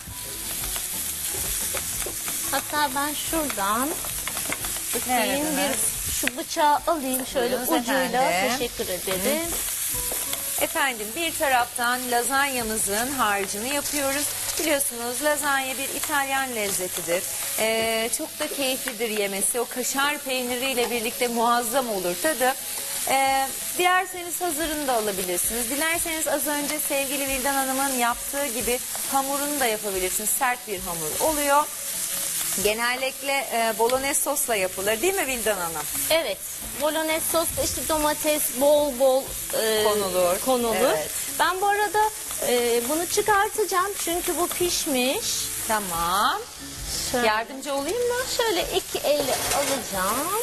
Hatta ben şuradan Neredesiniz? bir şu bıçağı alayım şöyle Buyurunuz ucuyla. efendim. Teşekkür ederim. Efendim bir taraftan lazanyamızın harcını yapıyoruz. Biliyorsunuz lazanya bir İtalyan lezzetidir. Çok da keyiflidir yemesi. O kaşar peyniriyle birlikte muazzam olur tadı. Dilerseniz hazırını da alabilirsiniz. Dilerseniz az önce sevgili Vildan Hanım'ın yaptığı gibi hamurunu da yapabilirsiniz. Sert bir hamur oluyor. Genellikle bolognese sosla yapılır değil mi Vildan Hanım? Evet. Bolognese sos da işte domates bol bol konulur. Evet. Ben bu arada bunu çıkartacağım çünkü bu pişmiş. Tamam. Şöyle, Yardımcı olayım mı? şöyle iki elle alacağım.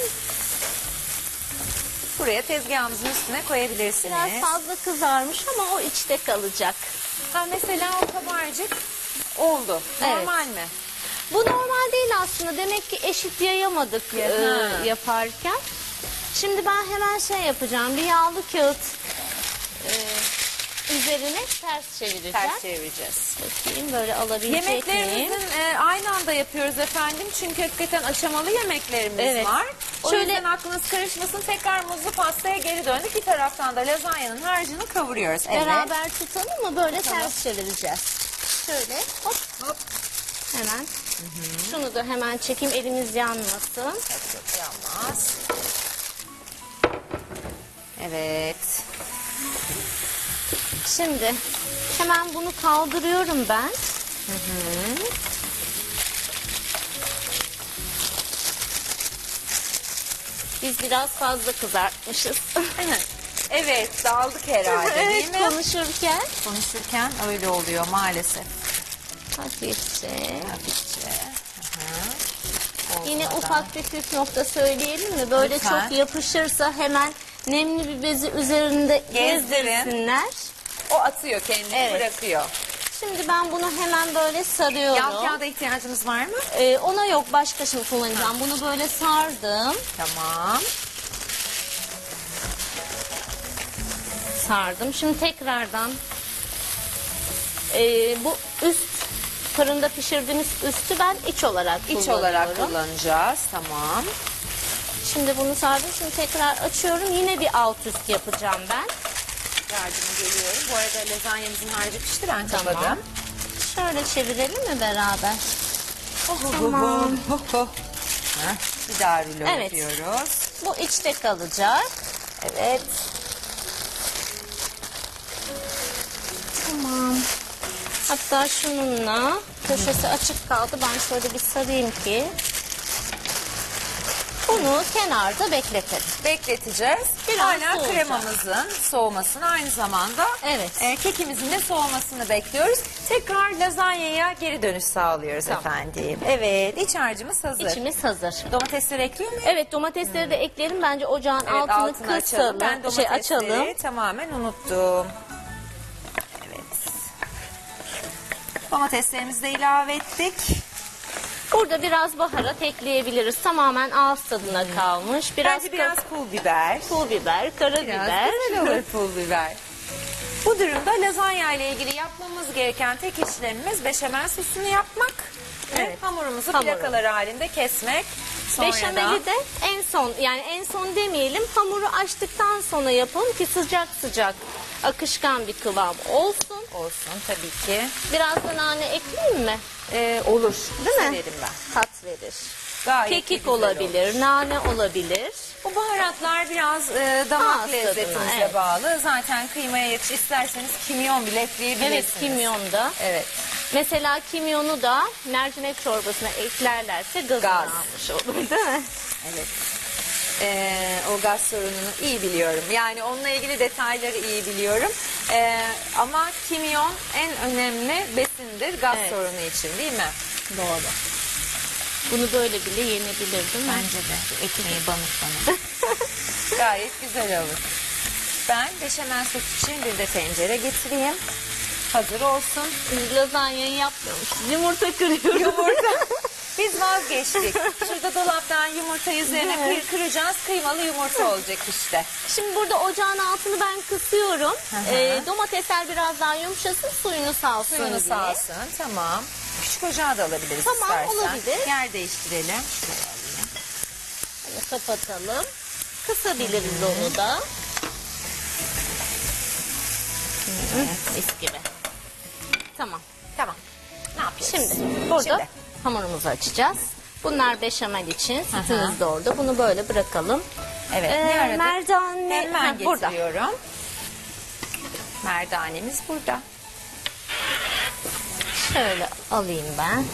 Buraya tezgahımızın üstüne koyabilirsiniz. Biraz fazla kızarmış ama o içte kalacak. Mesela o kabarcık oldu. Evet. Normal mi? Bu normal değil aslında. Demek ki eşit yayamadık Ha. yaparken. Şimdi ben hemen şey yapacağım. Bir yağlı kağıt üzerine ters çevireceğim. Ters çevireceğiz. Bakayım böyle alabilecek miyim? Yemeklerimizin aynı anda yapıyoruz efendim. Çünkü hakikaten aşamalı yemeklerimiz Evet. var. O Şöyle- yüzden aklınız karışmasın. Tekrar muzlu pastaya geri döndük. Bir taraftan da lazanyanın harcını kavuruyoruz. Evet. Beraber tutalım mı? Böyle ters çevireceğiz. Şöyle hop Hop. hemen. Şunu da hemen çekeyim, elimiz yanmasın. Çok yanmaz. Evet. Şimdi hemen bunu kaldırıyorum ben. Biz biraz fazla kızartmışız. Evet, dağıldık herhalde değil Evet, mi? konuşurken Konuşurken öyle oluyor maalesef. hafifçe. Hafifçe. Yine Bozmadan. ufak bir püf nokta söyleyelim mi? Böyle Lütfen. çok yapışırsa hemen nemli bir bezi üzerinde Gezdirin. gezdirsinler. O atıyor kendini, Evet. bırakıyor. Şimdi ben bunu hemen böyle sarıyorum. Yağ kağıda ihtiyacımız var mı? Ona yok, başka şimdi kullanacağım. Bunu böyle sardım. Tamam. Sardım. Şimdi tekrardan bu üst fırında pişirdiğimiz üstü ben iç olarak İç olarak kullanıyorum. kullanacağız. Tamam. Şimdi bunu sardım. Şimdi tekrar açıyorum. Yine bir alt üst yapacağım ben. Yardıma geliyorum. Bu arada lazanyamızın harcı pişti. Ben Tamam. kapadım. Şöyle çevirelim mi beraber? Tamam. Bir daha rulo Evet. yapıyoruz. Bu içte kalacak. Evet. Tamam. Hatta şununla köşesi açık kaldı. Ben şöyle bir sarayım ki. Bunu kenarda bekletelim. Bekleteceğiz. Biraz Hala soğuyacak. kremamızın soğumasını, aynı zamanda Evet. kekimizin de soğumasını bekliyoruz. Tekrar lazanyaya geri dönüş sağlıyoruz efendim. Evet, iç harcımız hazır. İçimiz hazır. Domatesleri ekliyor muyum? Evet, domatesleri de ekleyelim. Bence ocağın Evet, altını kısalım. Ben domatesleri Açalım. tamamen unuttum. Evet. Domateslerimizi de ilave ettik. Burada biraz baharat ekleyebiliriz. Tamamen ağız tadına kalmış. Bence biraz pul biber. pul biber, Biraz karabiber. güzel olur pul biber. Bu durumda lazanya ile ilgili yapmamız gereken tek işlemimiz beşamel sosunu yapmak. Evet. Ve hamurumuzu Hamuru. plakalar halinde kesmek. Sonra da Beşameli de en son, yani en son demeyelim, hamuru açtıktan sonra yapalım ki sıcak sıcak akışkan bir kıvam olsun. olsun tabii ki. Biraz da nane ekleyeyim mi? Olur. Değil mi? Severim ben. Tat verir. Gayet de Kekik güzel olabilir, olur. nane olabilir. Bu baharatlar biraz damak Ağız lezzetimize tadına, evet. bağlı. Zaten kıymaya yakış isterseniz kimyon bile ekleyebilirsiniz. Evet, kimyon da. Evet. Mesela kimyonu da mercimek çorbasına eklerlerse gazını Gaz. almış olur, değil mi? Evet. O gaz sorununu iyi biliyorum. Yani onunla ilgili detayları iyi biliyorum. Ama kimyon en önemli besindir gaz Evet. sorunu için, değil mi? Doğru. Bunu böyle bile yenebilir, değil mi? Bence de. Şu ekmeği banıp Gayet güzel olur. Ben beşamel sos için bir de tencere getireyim. Hazır olsun. Biz lazanyayı yapmıyormuşuz. Yumurta kırıyoruz. Yumurta. Biz vazgeçtik. Şurada dolaptan yumurtayı üzerine Evet. kıracağız. Kıymalı yumurta olacak işte. Şimdi burada ocağın altını ben kısıyorum. hı. Domatesler biraz daha yumuşasın, suyunu salsın Suyunu diye. salsın. Tamam. Küçük ocağı da alabiliriz Tamam, istersen. olabilir. Yer değiştirelim. Şuraya alayım. Böyle kapatalım. Kısabiliriz onu da. Mis gibi. Tamam. Tamam. Ne yapıyoruz? Şimdi burada Şimdi. hamurumuzu açacağız. Bunlar beşamel için. Hı hı. Sütümüz de orada. Bunu böyle bırakalım. Evet. Ne aradık? Merdane Hemen burada. getiriyorum. Merdanemiz burada. Şöyle alayım ben.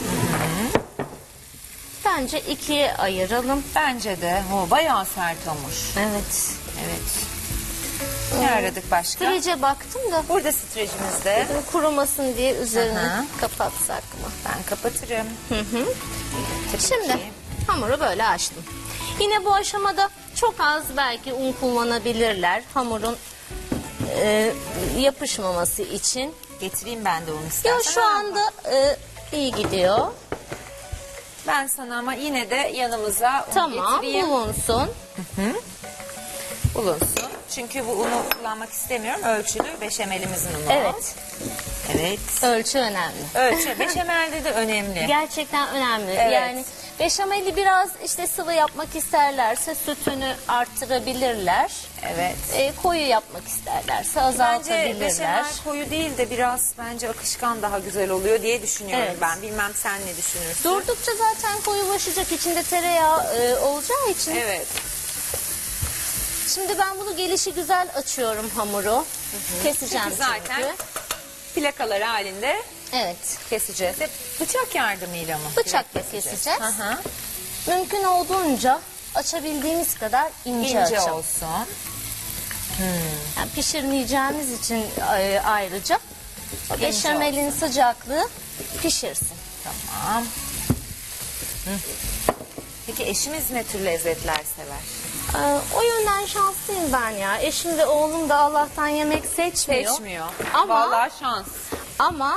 Bence ikiye ayıralım. Bence de. O bayağı sert olmuş. Evet. Evet. Ne aradık başka? Strece baktım da Burada streçimizde. dedim kurumasın diye üzerine Aha. kapatsak mı? Ben kapatırım. Tabii Şimdi ki. hamuru böyle açtım. Yine bu aşamada çok az belki un kullanabilirler. Hamurun yapışmaması için. Getireyim ben de onu istersen. Ya şu anda iyi gidiyor. Ben sana ama yine de yanımıza un Tamam, getireyim. bulunsun. Bulunsun. Çünkü bu unu kullanmak istemiyorum. Ölçülü beşamelimizin unu. Evet. Evet. Ölçü önemli. Ölçü. Beşamelde de önemli. Gerçekten önemli. Evet. Yani beşameli biraz işte sıvı yapmak isterlerse sütünü arttırabilirler. Evet. Koyu yapmak isterlerse Bence azaltabilirler. beşamel koyu değil de biraz bence akışkan daha güzel oluyor diye düşünüyorum Evet. ben. Bilmem sen ne düşünürsün? Durdukça zaten koyulaşacak, içinde tereyağı olacağı için. Evet. Şimdi ben bunu gelişi güzel açıyorum hamuru. Keseceğim Çünkü zaten çünkü. plakalar halinde Evet. keseceğiz. Hep bıçak yardımıyla mı? Bıçakla Direkt keseceğiz. Hı hı. Mümkün olduğunca açabildiğimiz kadar ince, İnce açalım. olsun. Yani pişirmeyeceğimiz için ayrıca o beşamelin sıcaklığı pişirsin. Tamam. Hı. Peki eşimiz ne tür lezzetler sever? O yönden şanslıyım ben ya. Eşim ve oğlum da Allah'tan yemek seçmiyor. Seçmiyor. Ama Vallahi şans. ama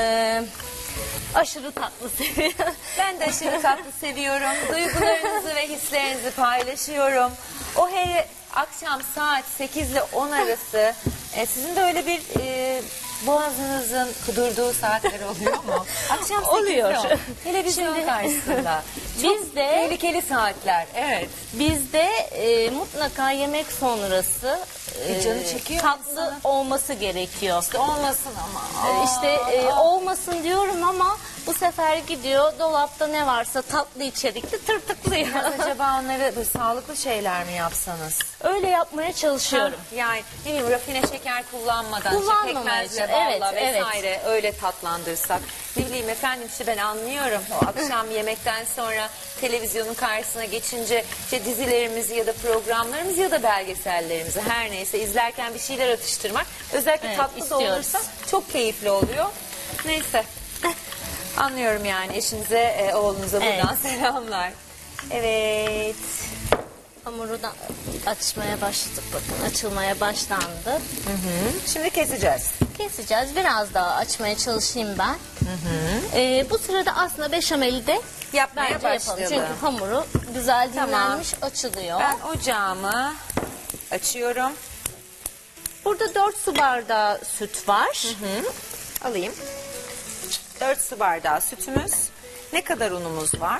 aşırı tatlı seviyor. Ben de aşırı tatlı seviyorum. Duygularınızı ve hislerinizi paylaşıyorum. O her akşam saat 8 ile 10 arası sizin de öyle bir boğazınızın kudurduğu saatler oluyor mu? Akşam 8 Oluyor. ile 10. Televizyon karşısında. Çok Biz de- tehlikeli saatler. Evet. Bizde mutlaka yemek sonrası Canı çekiyor tatlı insanın. olması gerekiyor. Olmasın ama. İşte olmasın diyorum ama bu sefer gidiyor dolapta ne varsa tatlı içerikli tırtıklıyor. Biraz acaba onları böyle sağlıklı şeyler mi yapsanız? Öyle yapmaya çalışıyorum. Yani ne bileyim rafine şeker kullanmadan, işte Kullanmamaya pekmezle, çalış- balla evet, vesaire öyle tatlandırsak. Ne bileyim efendim işte ben anlıyorum. O akşam yemekten sonra televizyonun karşısına geçince işte dizilerimizi ya da programlarımızı ya da belgesellerimizi her neyse izlerken bir şeyler atıştırmak. Özellikle Evet, tatlı da istiyoruz. olursa çok keyifli oluyor. Neyse. Anlıyorum yani eşinize, oğlunuza buradan Evet. selamlar. Evet. Hamuru da açmaya başladık, bakın açılmaya başlandı. Şimdi keseceğiz. Keseceğiz. Biraz daha açmaya çalışayım ben. Bu sırada aslında beşameli de Yapmaya bence yapalım. başlayalım. Çünkü hamuru güzel Tamam. dinlenmiş, açılıyor. Ben ocağımı açıyorum. Burada 4 su bardağı süt var. Alayım. 4 su bardağı sütümüz. Ne kadar unumuz var?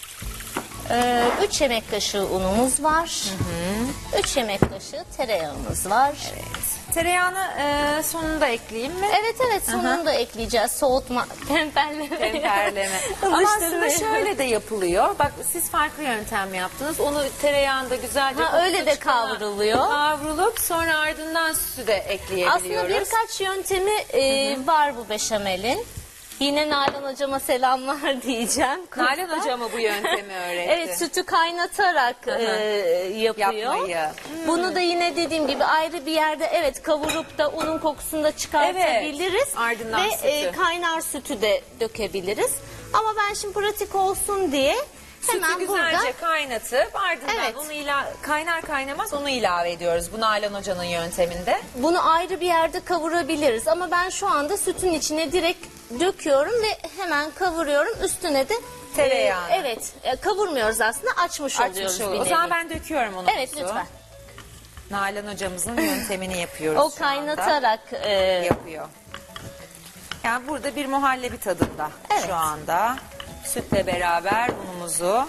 3 yemek kaşığı unumuz var. 3 yemek kaşığı tereyağımız var. Tereyağını sonunda ekleyeyim mi? Evet sonunda ekleyeceğiz. Soğutma, Temperleme. Ama aslında şöyle de yapılıyor. Bak siz farklı yöntem yaptınız. Onu tereyağında güzelce öyle de kavruluyor. Kavrulup sonra ardından sütü de ekleyebiliyoruz. Aslında birkaç yöntemi var bu beşamelin. Yine Nalan hocama selamlar diyeceğim. Nalan hocama bu yöntemi öğretti. Evet, sütü kaynatarak yapıyor. Yapmayı. Bunu da yine dediğim gibi ayrı bir yerde kavurup da unun kokusunu da çıkartabiliriz. Evet, ardından ve sütü. kaynar sütü de dökebiliriz. Ama ben şimdi pratik olsun diye hemen Sütü güzelce burada kaynatıp ardından Evet. onu kaynar kaynamaz onu ilave ediyoruz. Bu Nalan hocanın yönteminde. bunu ayrı bir yerde kavurabiliriz. Ama ben şu anda sütün içine direkt döküyorum ve hemen kavuruyorum. Üstüne de Tereyağı. kavurmuyoruz aslında, açmış oluyoruz bir O nevi. zaman ben döküyorum onu. Evet, lütfen. Nalan hocamızın yöntemini yapıyoruz O şu anda. kaynatarak Yapıyor. Yani burada bir muhallebi tadında Evet. şu anda. Sütle beraber unumuzu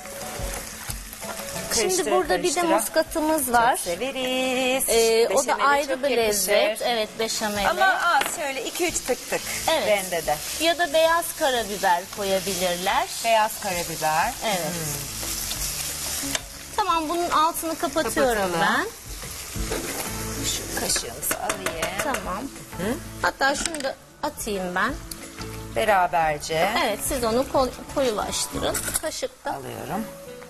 Şimdi burada bir de muskatımız var. Çok severiz. O da Beşameli ayrı çok bir yakışır. lezzet. Evet, beşameli. Ama az şöyle 2-3 tık tık Evet. rendede. Ya da beyaz karabiber koyabilirler. Beyaz karabiber. Evet. Tamam, bunun altını kapatıyorum Kapatalım. ben. Şu kaşığımızı alayım. Tamam. Hatta şunu da atayım ben. Beraberce Evet, siz onu koyulaştırın. Kaşıkta. alıyorum.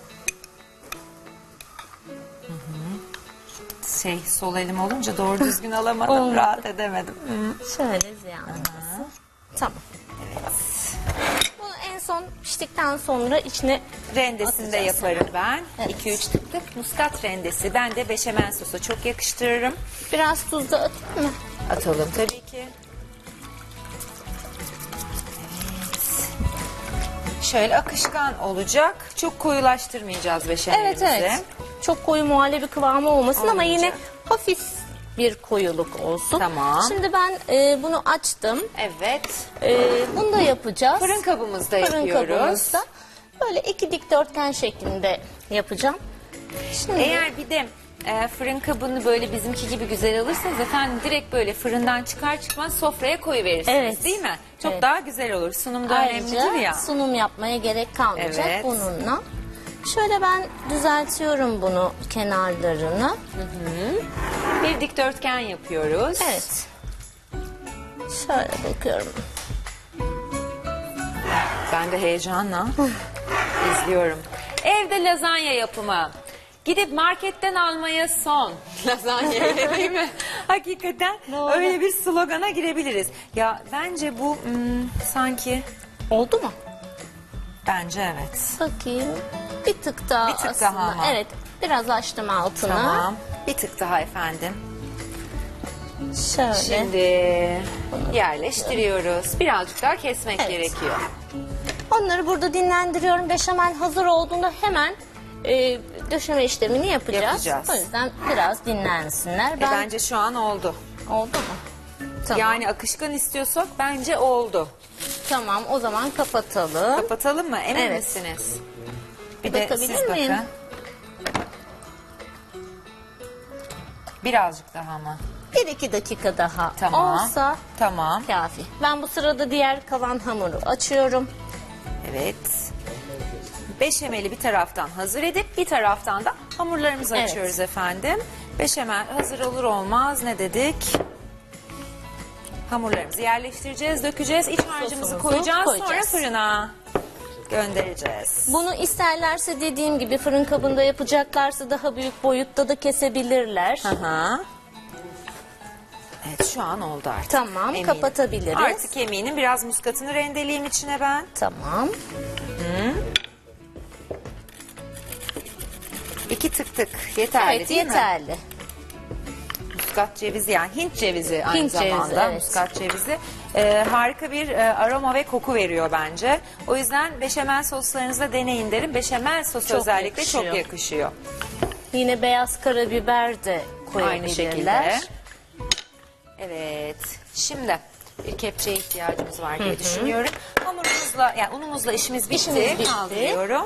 Sol elim olunca doğru düzgün alamadım. Olmadı. Rahat edemedim. Şöyle ziyan olmasın. Tamam. Evet. Bunu en son piştikten sonra içine Rendesini de atacağız. yaparım ben. Evet. 2-3 tıklık muskat rendesi. Ben de beşamel sosu çok yakıştırırım. biraz tuz da atayım mı? Atalım tabii ki. Evet. Şöyle akışkan olacak. Çok koyulaştırmayacağız beşamelimizi. Evet. Çok koyu muhallebi kıvamı olmasın ama yine Olmayacak. hafif bir koyuluk olsun. Tamam. Şimdi ben bunu açtım. Evet. Bunu da yapacağız. Fırın kabımızda Fırın yapıyoruz. kabımızda. Böyle 2 dikdörtgen şeklinde yapacağım. Şimdi Eğer bir de fırın kabını böyle bizimki gibi güzel alırsanız efendim direkt böyle fırından çıkar çıkmaz sofraya koyuverirsiniz, Evet. değil mi? Çok Evet. daha güzel olur. Sunumda önemlidir ayrıca ya. sunum yapmaya gerek kalmayacak Evet. bununla. Şöyle ben düzeltiyorum bunu kenarlarını. Bir dikdörtgen yapıyoruz. Evet. Şöyle bakıyorum. Ben de heyecanla izliyorum. Evde lazanya yapımı. Gidip marketten almaya son. Lazanya öyle değil mi? Hakikaten Doğru. öyle bir slogana girebiliriz. Ya bence bu sanki Oldu mu? bence evet. Bakayım. Bir tık daha Bir tık aslında. daha ama. Evet. Biraz açtım altını. Tamam. Bir tık daha efendim. Şöyle. Şimdi yerleştiriyoruz. Birazcık daha kesmek Evet. gerekiyor. Onları burada dinlendiriyorum. Beşamel hazır olduğunda hemen döşeme işlemini yapacağız. Yapacağız. O yüzden biraz dinlensinler. Bence şu an oldu. Oldu mu? Tamam. Yani akışkan istiyorsak bence oldu. Tamam, o zaman kapatalım. Kapatalım mı? Emin Evet. misiniz? Bir de Bakabilir siz miyim? bakın. Birazcık daha mı? 1-2 dakika daha Tamam. olsa Tamam. kafi. Ben bu sırada diğer kalan hamuru açıyorum. Evet. Beşameli bir taraftan hazır edip bir taraftan da hamurlarımızı Evet. açıyoruz efendim. Beşamel hazır olur olmaz ne dedik? Hamurlarımızı yerleştireceğiz, dökeceğiz, iç harcımızı Sosumuzu koyacağız, sonra koyacağız. fırına göndereceğiz. Bunu isterlerse dediğim gibi fırın kabında yapacaklarsa daha büyük boyutta da kesebilirler. Aha. Evet şu an oldu artık. Tamam, Eminim. kapatabiliriz. Artık eminim. Biraz muskatını rendeleyeyim içine ben. Tamam. 2 tık tık yeterli Evet, değil mi? yeterli. Muskat cevizi, yani Hint cevizi aynı Hint cevizi, zamanda. evet. Muskat cevizi. Harika bir aroma ve koku veriyor bence. O yüzden beşamel soslarınızda deneyin derim. Beşamel sosu Çok özellikle çok yakışıyor. yakışıyor. Yine beyaz karabiber de Aynı koyabilirler. şekilde. Evet. Şimdi bir kepçeye ihtiyacımız var diye düşünüyorum. Hamurumuzla, yani unumuzla işimiz bitti. İşimiz bitti. Kaldırıyorum.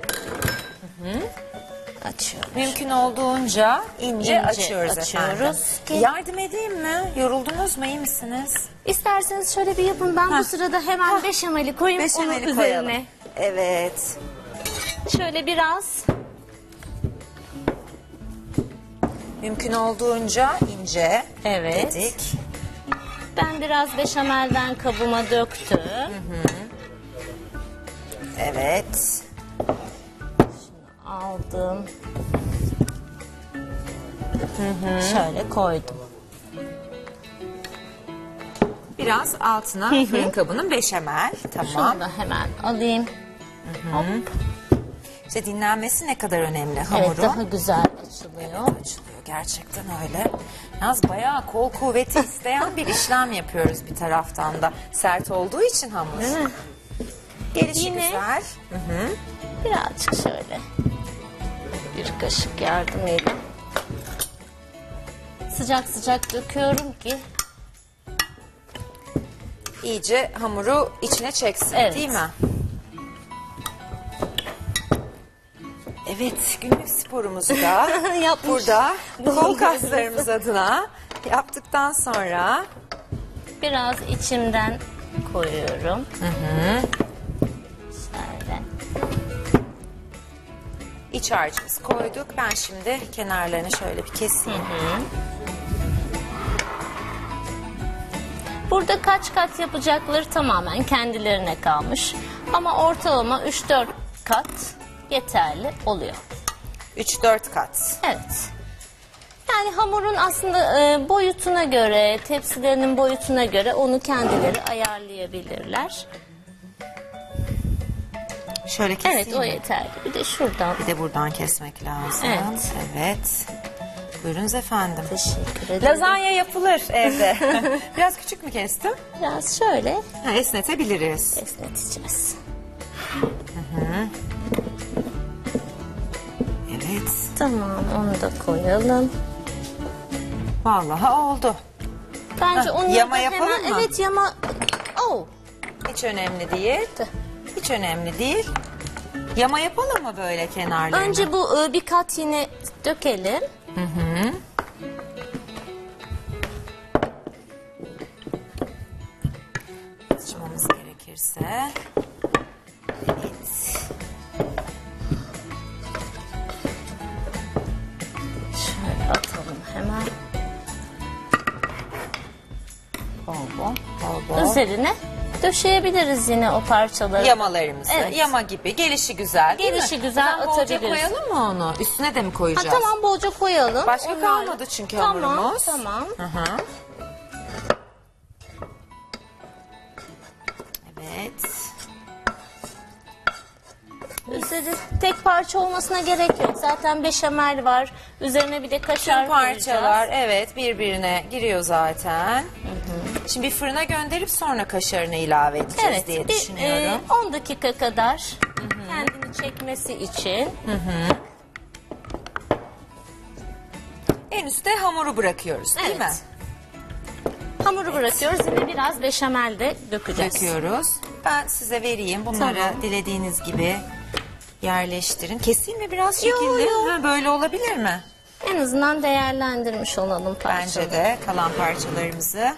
Açıyoruz. Mümkün olduğunca ince İnce açıyoruz açıyoruz efendim. ki- Yardım edeyim mi? Yoruldunuz mu? İyi misiniz? İsterseniz şöyle bir yapın. Ben bu sırada hemen beşameli koyayım Beşameli onun koyalım. üzerine. Evet. Şöyle biraz Mümkün olduğunca ince Evet. dedik. ben biraz beşamelden kabıma döktüm. Evet. Aldım. Şöyle koydum. Biraz altına fırın kabının beşamel. Tamam. Şunu da hemen alayım. Hop. İşte dinlenmesi ne kadar önemli hamurun. Evet, daha güzel açılıyor. Açılıyor gerçekten öyle. Yalnız bayağı kol kuvveti isteyen bir işlem yapıyoruz bir taraftan da. Sert olduğu için hamur. Değil mi? Gelişi Yine- güzel. Birazcık şöyle bir kaşık yardımıyla sıcak sıcak döküyorum ki İyice hamuru içine çeksin Evet. değil mi? Evet, günlük sporumuzu da Yapmış. burada kol kaslarımız adına yaptıktan sonra biraz içimden koyuyorum. Şöyle. iç harcımızı koyduk. Ben şimdi kenarlarını şöyle bir keseyim. Burada kaç kat yapacakları tamamen kendilerine kalmış. Ama ortalama 3-4 kat yeterli oluyor. 3-4 kat. Evet. Yani hamurun aslında boyutuna göre, tepsilerinin boyutuna göre onu kendileri ayarlayabilirler. Şöyle keseyim Evet, o mi? yeterli. Bir de şuradan. Bir de buradan kesmek lazım. Evet. Evet. Buyurunuz efendim. Teşekkür ederim. Lazanya yapılır evde. Biraz küçük mü kestim? Biraz şöyle Ha, esnetebiliriz. esneteceğiz. Evet. Tamam, onu da koyalım. Vallahi oldu. Bence Ha, onu yama da yapalım hemen, mı? evet yama. Oh. Hiç önemli değil. Hiç önemli değil. Yama yapalım mı böyle kenarlarını? Önce bu bir kat yine dökelim. açmamız gerekirse. Evet. Şöyle atalım hemen. Bol bol. Bol bol. Üzerine döşeyebiliriz yine o parçaları. Yamalarımızı. Evet. Yama gibi. Gelişi güzel değil Gelişi mi? güzel Buradan bolca atabiliriz. koyalım mı onu? Üstüne de mi Ha, koyacağız? tamam, bolca koyalım. Başka Onlar- kalmadı çünkü hamurumuz. Tamam. Hı hı. Evet. Üzeri tek parça olmasına gerek yok. Zaten beşamel var. Üzerine bir de kaşar Tüm parçalar koyacağız. evet birbirine giriyor zaten. Şimdi bir fırına gönderip sonra kaşarını ilave edeceğiz Evet, diye bir, düşünüyorum. 10 dakika kadar kendini çekmesi için. En üstte hamuru bırakıyoruz değil Evet. mi? Hamuru bırakıyoruz. Yine biraz beşamel de dökeceğiz. Döküyoruz. Ben size vereyim. Bunları Tamam. dilediğiniz gibi yerleştirin. Keseyim mi biraz Yo, şekilli? yo. Ha, böyle olabilir mi? En azından değerlendirmiş olalım parçaları. Bence de kalan parçalarımızı.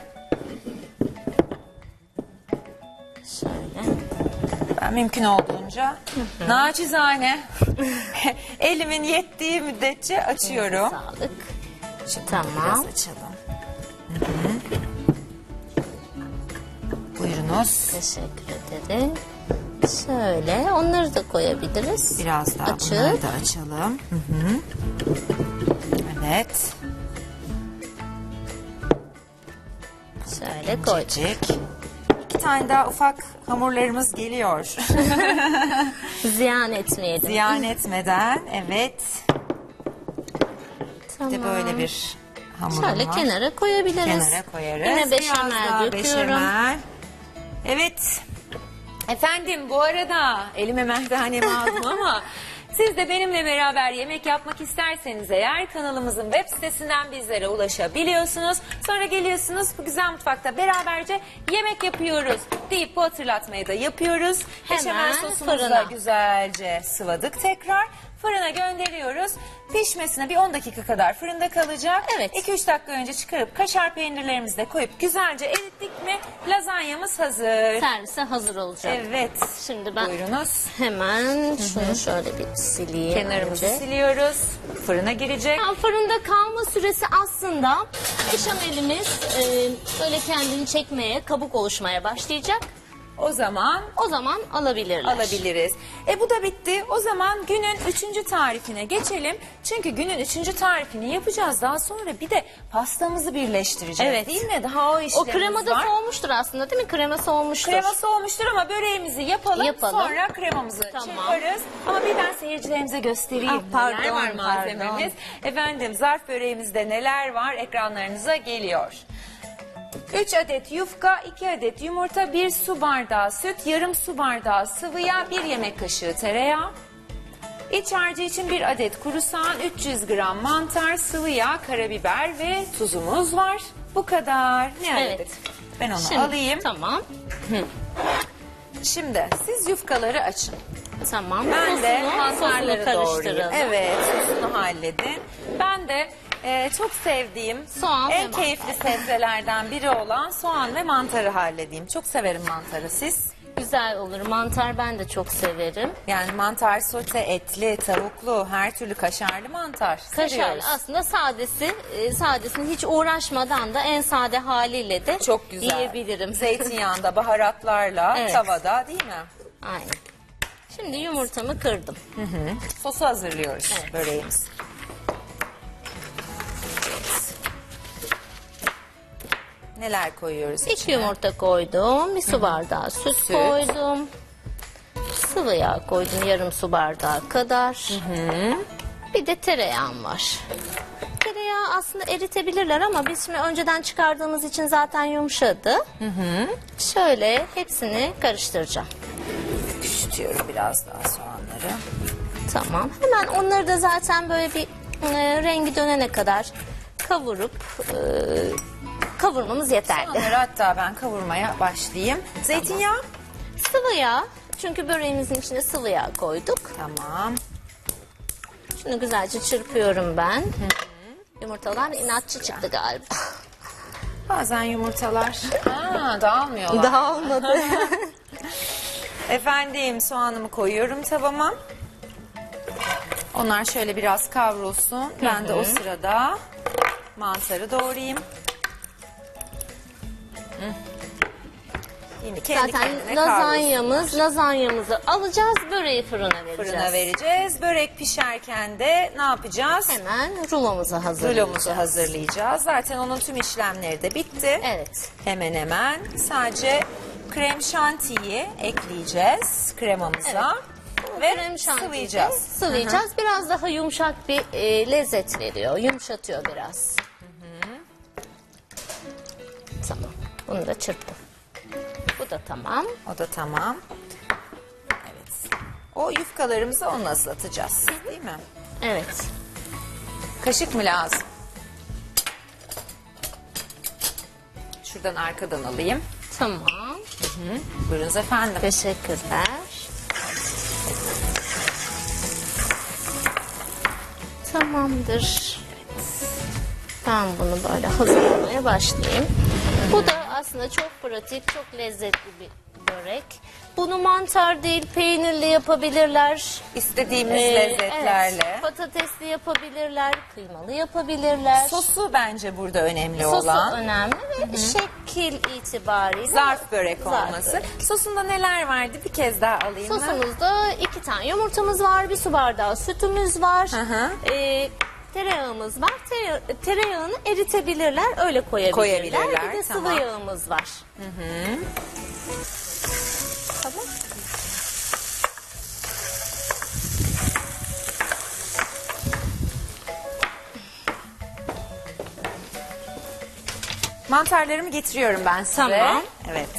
Şöyle. Ben mümkün olduğunca nacizane elimin yettiği müddetçe açıyorum. Sağlık. Şimdi Tamam. biraz açalım. Buyurunuz. Teşekkür ederim. Şöyle onları da koyabiliriz. Biraz daha Açık. bunları da açalım. Evet. Şöyle koyduk. Cicik. 2 tane daha ufak hamurlarımız geliyor. Ziyan etmeyelim. Ziyan etmeden evet. Bir de böyle bir hamurum Şöyle var. kenara koyabiliriz. Kenara koyarız. Yine Biraz beşamel daha döküyorum. beşamel. Evet. Efendim bu arada elime merdanemi aldım ama siz de benimle beraber yemek yapmak isterseniz eğer kanalımızın web sitesinden bizlere ulaşabiliyorsunuz. Sonra geliyorsunuz bu güzel mutfakta beraberce yemek yapıyoruz deyip bu hatırlatmayı da yapıyoruz. Hemen Beşamel sosumuzu da fırına. güzelce sıvadık tekrar. Fırına gönderiyoruz. Pişmesine bir 10 dakika kadar fırında kalacak. Evet. 2-3 dakika önce çıkarıp kaşar peynirlerimizi de koyup güzelce erittik mi lazanyamız hazır. Servise hazır olacak. Evet. Şimdi ben Buyurunuz. hemen şunu şöyle bir sileyim. Kenarımızı önce. siliyoruz. Fırına girecek. Fırında kalma süresi aslında beşamelimiz böyle kendini çekmeye, kabuk oluşmaya başlayacak. O zaman O zaman alabilirler. alabiliriz. Bu da bitti. O zaman günün 3. tarifine geçelim. Çünkü günün 3. tarifini yapacağız. Daha sonra bir de pastamızı birleştireceğiz. Evet. Değil mi? Daha o O işlerimiz krema da var. soğumuştur aslında değil mi? Krema soğumuştur. Kreması olmuştur ama böreğimizi yapalım. Yapalım. Sonra kremamızı Tamam. çırparız. Ama bir ben seyircilerimize göstereyim. Pardon, neler var malzememiz. Efendim zarf böreğimizde neler var ekranlarınıza geliyor. 3 adet yufka, 2 adet yumurta, 1 su bardağı süt, yarım su bardağı sıvı yağ, 1 yemek kaşığı tereyağı. İç harcı için 1 adet kuru soğan, 300 gram mantar, sıvı yağ, karabiber ve tuzumuz var. Bu kadar. Ne aradık? Evet. Ben onu Şimdi, alayım. Tamam. Şimdi siz yufkaları açın. Tamam. Ben de Sosunu mantarları doğrayayım. karıştıralım. Evet, sosunu halledin. Ben de çok sevdiğim, Soğan en ve keyifli sebzelerden biri olan soğan ve mantarı halledeyim. Çok severim mantarı siz. Güzel olur. Mantar ben de çok severim. Yani mantar sote, etli, tavuklu, her türlü kaşarlı mantar. Kaşar Seviyoruz. aslında sadesini hiç uğraşmadan da en sade haliyle de Çok güzel. yiyebilirim. Zeytinyağında, baharatlarla, Evet. tavada değil mi? Aynen. Şimdi yumurtamı kırdım. Sosu hazırlıyoruz Evet. böreğimiz. Neler koyuyoruz 2 içine? yumurta koydum. 1 su bardağı süt koydum. Sıvı yağ koydum yarım su bardağı kadar. Bir de tereyağım var. Tereyağı aslında eritebilirler ama biz şimdi önceden çıkardığımız için zaten yumuşadı. Şöyle hepsini karıştıracağım. Küçültüyorum biraz daha soğanları. Tamam. Hemen onları da zaten böyle bir rengi dönene kadar kavurup kavurmamız yeterli. Soğanları hatta ben kavurmaya başlayayım. Zeytinyağı. Sıvı yağ. Çünkü böreğimizin içine sıvı yağ koyduk. Tamam. Şunu güzelce çırpıyorum ben. Yumurtalar inatçı çıktı galiba. Bazen yumurtalar dağılmıyorlar. Dağılmadı. Efendim soğanımı koyuyorum tavama. Onlar şöyle biraz kavrulsun. Ben de o sırada mantarı doğrayayım. Yine kendi Zaten kendine kavrulsun. lazanyamızı alacağız, böreği fırına vereceğiz. Fırına vereceğiz. Börek pişerken de ne yapacağız? Hemen rulomuzu hazırlayacağız. Rulomuzu hazırlayacağız. Zaten onun tüm işlemleri de bitti. Evet. Hemen hemen. Sadece krem şantiyi ekleyeceğiz kremamıza. Ve Krem şantiyi sıvayacağız. Sıvayacağız. Biraz daha yumuşak bir lezzet veriyor. Yumuşatıyor biraz. Tamam. Bunu da çırptım. Bu da tamam. O da tamam. Evet. O yufkalarımızı onunla ıslatacağız. Değil mi? Evet. Kaşık mı lazım? Şuradan arkadan alayım. Tamam. Buyurunuz efendim. Teşekkürler. Tamamdır. Ben bunu böyle hazırlamaya başlayayım. Bu da aslında çok pratik, çok lezzetli bir börek. Bunu mantar değil, peynirli yapabilirler. İstediğimiz Ee, lezzetlerle. evet, patatesli yapabilirler, kıymalı yapabilirler. Sosu bence burada önemli Sosu olan. önemli ve şekil itibariyle Zarf börek zarf olması. börek. Sosunda neler vardı? Bir kez daha alayım mı? Sosumuzda 2 tane yumurtamız var, 1 su bardağı sütümüz var. hı. Tereyağımız var. Tereyağını eritebilirler, öyle koyabilirler. Bir de tamam. sıvı yağımız var. Tamam. Mantarlarımı getiriyorum ben size. Tamam. Evet.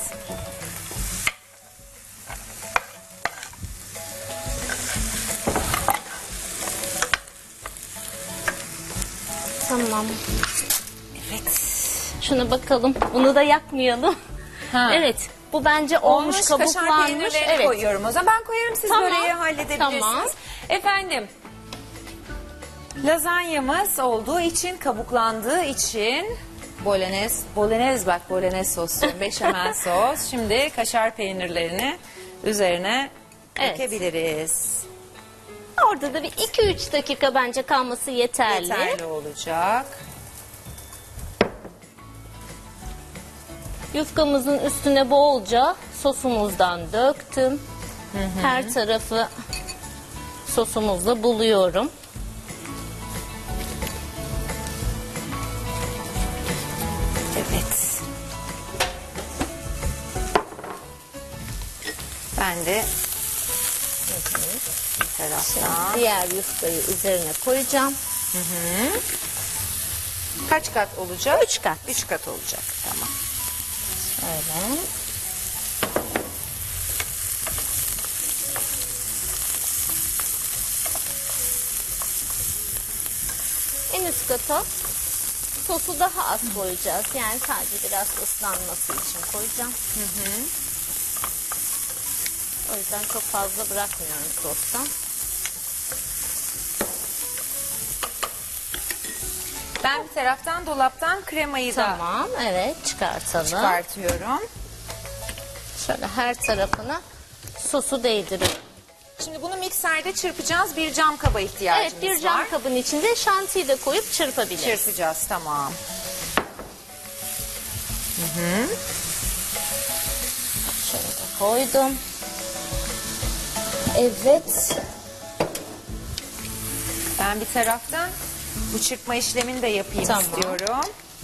Tamam. Evet. Şuna bakalım. Bunu da yakmayalım. Ha. Evet. Bu bence olmuş, Kaşar kabuklanmış. peynirlerini Evet. koyuyorum o zaman. Ben koyarım, siz Tamam. böreği halledebilirsiniz. Tamam. Efendim, lazanyamız olduğu için, kabuklandığı için bolognese bak, bolognese sosu, beşamel sos. Şimdi kaşar peynirlerini üzerine Evet. dökebiliriz. Orada da bir 2-3 dakika bence kalması yeterli. Yeterli olacak. Yufkamızın üstüne bolca sosumuzdan döktüm. Her tarafı sosumuzla buluyorum. Evet. Ben de bir taraftan Diğer yufkayı üzerine koyacağım. kaç kat olacak? 3 kat. 3 kat olacak. Tamam. Öyle. En üst kata sosu daha az koyacağız. Yani sadece biraz ıslanması için koyacağım. O yüzden çok fazla bırakmıyorum sostan. Ben bir taraftan dolaptan kremayı da Tamam, evet çıkartalım. çıkartıyorum. Şöyle her tarafına sosu değdirip. Şimdi bunu mikserde çırpacağız. Bir cam kaba ihtiyacımız Evet, bir cam var. kabın içinde şantiyi de koyup çırpabiliriz. Çırpacağız, tamam. Şöyle de koydum. Evet. Ben bir taraftan bu çırpma işlemini de yapayım Tamam. istiyorum.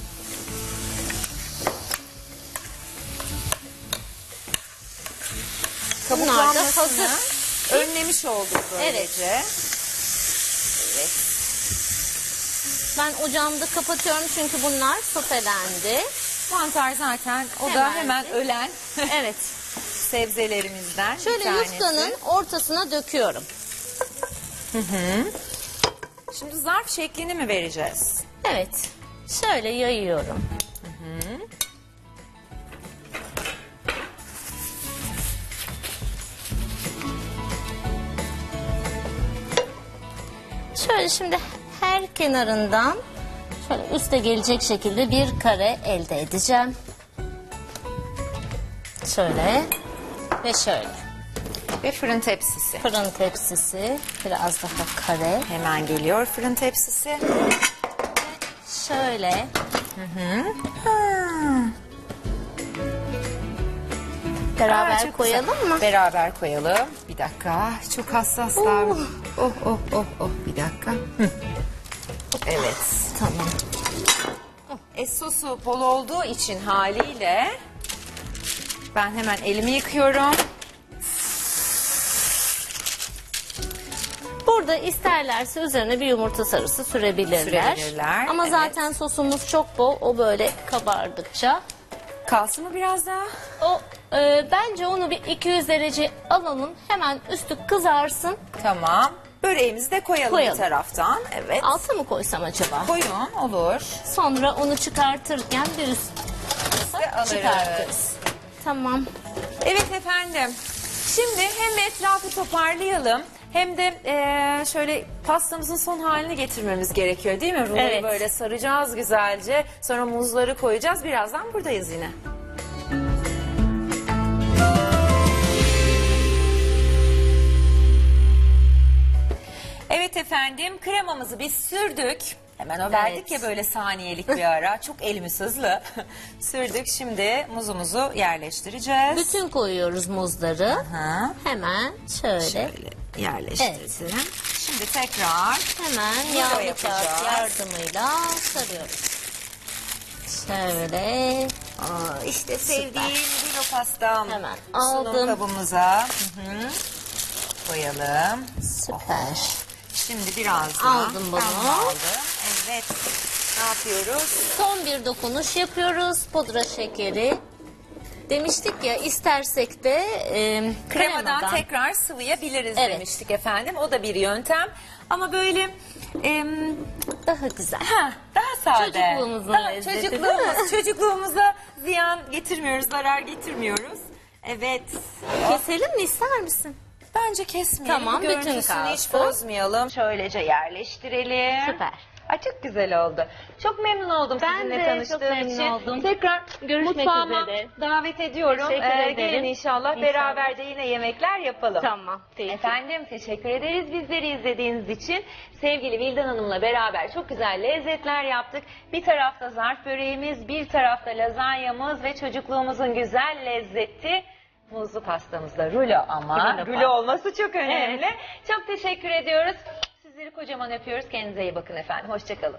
Bunlar da Kabuklanmasını hazır. önlemiş olduk böylece. Evet. Ben ocağımı da kapatıyorum çünkü bunlar sotelendi. Mantar zaten o da Hemen. hemen ölen Evet. sebzelerimizden Şöyle bir tanesi. yufkanın ortasına döküyorum. Şimdi zarf şeklini mi vereceğiz? Evet. Şöyle yayıyorum. Şöyle şimdi her kenarından şöyle üste gelecek şekilde bir kare elde edeceğim. Şöyle ve şöyle. Ve fırın tepsisi. Fırın tepsisi biraz daha kare. Hemen geliyor fırın tepsisi. Şöyle. Beraber Çok koyalım güzel. mı? Beraber koyalım. Bir dakika. Çok hassaslar. Oh. Bir dakika. Evet. Tamam. Sosu bol olduğu için haliyle ben hemen elimi yıkıyorum. Burada isterlerse üzerine bir yumurta sarısı sürebilirler. Sürebilirler, Ama evet. zaten sosumuz çok bol. O böyle kabardıkça. Kalsın mı biraz daha? O bence onu bir 200 derece alalım. Hemen üstü kızarsın. Tamam. Böreğimizi de koyalım bir taraftan. Evet. Alta mı koysam acaba? Koyun, olur. Sonra onu çıkartırken bir üst Ve alırız. çıkartırız. Tamam. Evet efendim. Şimdi hem etrafı toparlayalım hem de şöyle pastamızın son halini getirmemiz gerekiyor değil mi? Ruloyu Evet. böyle saracağız güzelce. Sonra muzları koyacağız. Birazdan buradayız yine. Evet efendim, kremamızı biz sürdük. Hemen o verdik Evet. ya böyle saniyelik bir ara. Çok elimiz hızlı. Sürdük. Şimdi muzumuzu yerleştireceğiz. Bütün koyuyoruz muzları. Ha, Hemen şöyle. şöyle yerleştirdim. Şimdi tekrar Hemen Rulo yağlı yapacağız. kağıt yardımıyla sarıyoruz. Şöyle. işte sevdiğim rulo pastam. Hemen Sunum aldım. kabımıza koyalım. Süper. Şimdi biraz daha. Aldım bunu. Ben de aldım. Evet. Ne yapıyoruz? Son bir dokunuş yapıyoruz. Pudra şekeri. Demiştik ya, istersek de Kremadan tekrar sıvayabiliriz Evet. demiştik efendim. O da bir yöntem. Ama böyle daha güzel. daha sade. Çocukluğumuzun lezzeti, değil mi? Çocukluğumuza ziyan getirmiyoruz, zarar getirmiyoruz. Evet. Keselim mi, ister misin? Bence kesmeyelim. Tamam, bütün Görüntüsünü hiç kalsın. bozmayalım. Şöylece yerleştirelim. Süper. Ay, çok güzel oldu. Çok memnun oldum Ben sizinle de tanıştığım çok memnun için. oldum. Tekrar Görüşmek mutfağıma üzere. davet ediyorum. Teşekkür ederim. Gelin inşallah, beraberce yine yemekler yapalım. Tamam. Peki. Efendim, teşekkür ederiz bizleri izlediğiniz için. Sevgili Vildan Hanım'la beraber çok güzel lezzetler yaptık. Bir tarafta zarf böreğimiz, bir tarafta lazanyamız ve çocukluğumuzun güzel lezzeti muzlu pastamızda rulo ama. Rulo Rulo olması çok önemli. Evet. Çok teşekkür ediyoruz. Sizleri kocaman öpüyoruz. Kendinize iyi bakın efendim. Hoşçakalın.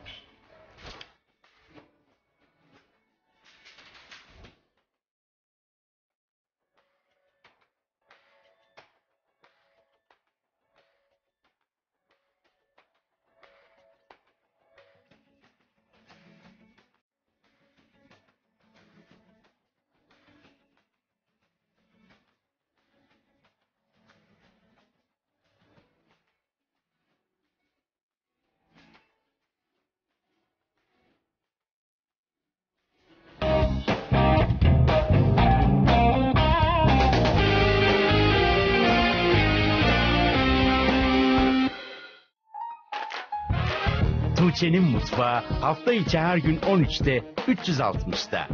Tuğçe'nin mutfağı hafta içi her gün 13'te 360'da.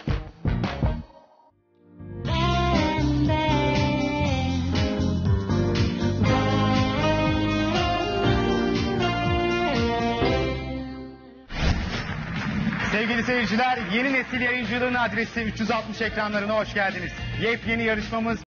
Sevgili seyirciler, yeni nesil yayıncılığın adresi 360 ekranlarına hoş geldiniz. Yepyeni yarışmamız